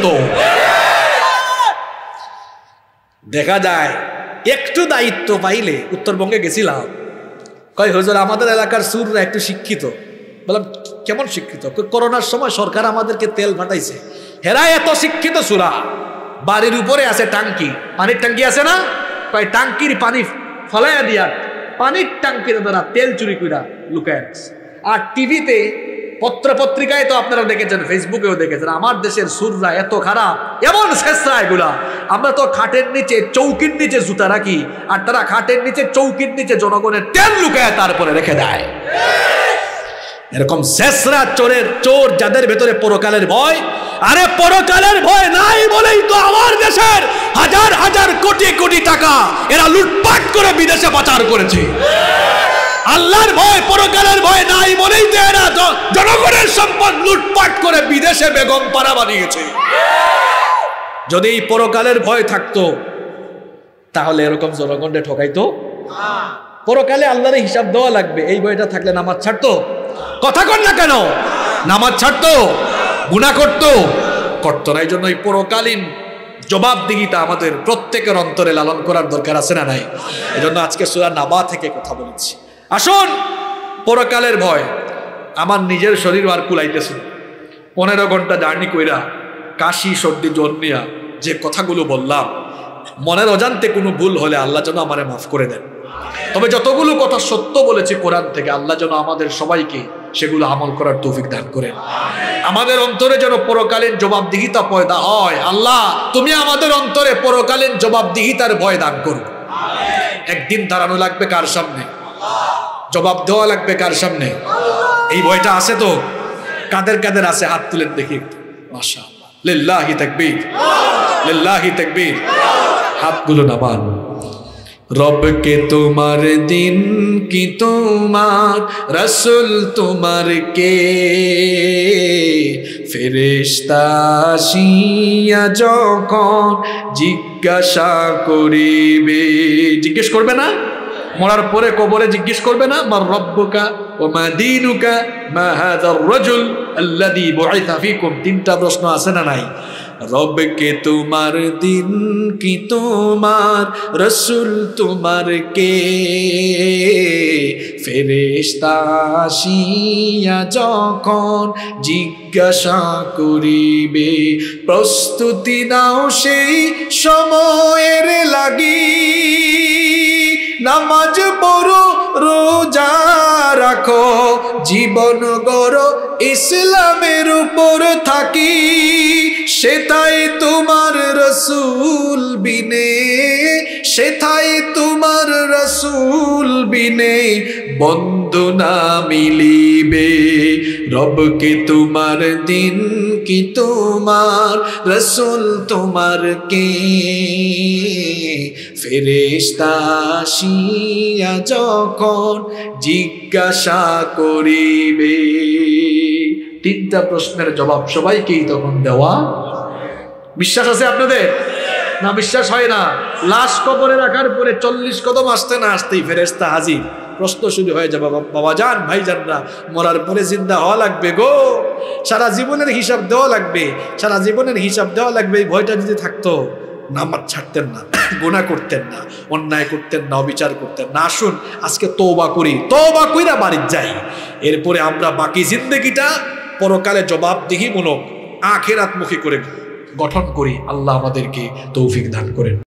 দেখা যায় একটু দায়িত্ব পাইলে, উত্তরবঙ্গে গেছিলাম, কয় হুজুর আমাদের এলাকার সুররা একটু শিক্ষিত। বললাম কেমন শিক্ষিত? করোনার সময় সরকার আমাদেরকে তেল ফাটাইছে। হেরা এত শিক্ষিত সুরা, বাড়ির উপরে আছে টাঙ্কি, পানির টাঙ্কি আছে না, কয় টাঙ্কির পানি ফলাইয়া দিয়া পানির টাঙ্কির দ্বারা তেল চুরি কইরা লুকায় রাখছে। আর টিভিতে, পত্র পত্রিকায় তো আপনারা দেখেছেন, ফেসবুকেও দেখেছেন, আমার দেশের সুররা এত খারাপ, এমন শেষরা এগুলা। আমরা তো খাটের নিচে, চৌকির নিচে জুতা রাখি, আর তারা খাটের নিচে, চৌকির নিচে জনগণের তেল লুকায় তারপরে রেখে দেয়। এরকম শেষরা চোরের চোর, যাদের ভেতরে পরকালের ভয়। আরে পরকালের ভয় নাই বলেই তো আমার দেশের হাজার হাজার কোটি কোটি টাকা এরা লুটপাট করে বিদেশে পাচার করেছে। আল্লাহর ভয়, পরকালের ভয় নাই বলেই তো এরা জনগণের সম্পদ লুটপাট করে বিদেশে বেগম পাড়া বানিয়েছে। যদি এই পরকালের ভয় থাকতো তাহলে এরকম জনগণকে ঠকাইতো। পরকালে আল্লাহর হিসাব দেওয়া লাগবে, এই ভয়টা থাকলে নামাজ ছাড়তো? কথা কন না কেন? নামাজ ছাড়তো? গুনাহ করতো? করতো না। এই জন্য এই পরকালীন জবাবদিহিতা আমাদের প্রত্যেকের অন্তরে লালন করার দরকার আছে না নাই? এই জন্য আজকে সূরা নাবা থেকে কথা বলেছি। আসুন, পরকালের ভয়। আমার নিজের শরীর আর কুলাইতেছে, পনেরো ঘন্টা জার্নি কইরা কাশি সর্দি জ্বর নিয়া যে কথাগুলো বললাম, মনের অজান্তে কোনো ভুল হলে আল্লাহ যেন আমারে মাফ করে দেন। তবে যতগুলো কথা সত্য বলেছি কোরআন থেকে, আল্লাহ যেন আমাদের সবাইকে সেগুলো আমল করার তৌফিক দান করেন। আমাদের অন্তরে যেন পরকালীন জবাবদিহিতা পয়দা হয়। আল্লাহ তুমি আমাদের অন্তরে পরকালীন জবাবদিহিতার ভয় দান করো। একদিন দাঁড়ানো লাগবে কার সামনে? জবাব দেওয়া লাগবে কার সামনে? এই ভয়টা আছে তো? কাদের কাদের আছে হাত তুলেন দেখি একটু। মাশাআল্লাহ, লিল্লাহি তাকবীর, লিল্লাহি তাকবীর। হাতগুলো নামান। রব কে তোমার দিন কি তোমার, রসুল তোমার কে, ফেরেশতা আসিয়া যখন জিজ্ঞাসা করিবে। জিজ্ঞেস করবে না? মরার পরে কবরে জিজ্ঞেস করবে না? মার রব্বুকা ওয়া মা দীনুকা মা হাযার রাজুল আল্লাযী বুইসা ফীকুম। তিনটা প্রশ্ন আছে না নাই? রব কে তোমার দিন কি তোমার, রসুল তোমার কে, ফেরেশতা আসিয়া যখন জিজ্ঞাসা করিবে। প্রস্তুতি নাও সেই সময়ের লাগি, নামাজ পড়ো, রোজা রাখো, জীবন গড়ো ইসলামের উপর থাকি, সেথায় তোমার রসুল বিনে, সেথায় তোমার রসুল বিনে বন্ধু না মিলিবে। রবকে তোমার, দিন কি তোমার, রসুল তোমার কে, ফেরেশতা আসিয়া যখন জিজ্ঞাসা করিবে। তিনটা প্রশ্নের জবাব সবাইকেই তখন দেওয়া। বিশ্বাস আছে আপনাদের? না বিশ্বাস হয় না? লাশ কবরে রাখার পরে চল্লিশ কদম আসতে না আসতেই ফেরেশতা হাজির। প্রশ্ন শুরু হয়ে যাবে, বাবা যান ভাই জানরা, মরার পরে জিন্দা হওয়া লাগবে গো, সারা জীবনের হিসাব দেওয়া লাগবে, সারা জীবনের হিসাব দেওয়া লাগবে। এই ভয়টা যদি থাকতো নামাজ ছাড়তেন না, গুনাহ করতেন না, অন্যায় করতেন না, অবিচার করতেন না। আসুন আজকে তওবা করি, তওবা কইরা বাড়ি যাই। এরপরে আমরা বাকি জিন্দেগিটা পরকালে জবাবদিহিমূলক আখিরাতমুখী করে গঠন করি। আল্লাহ আমাদেরকে তৌফিক দান করেন।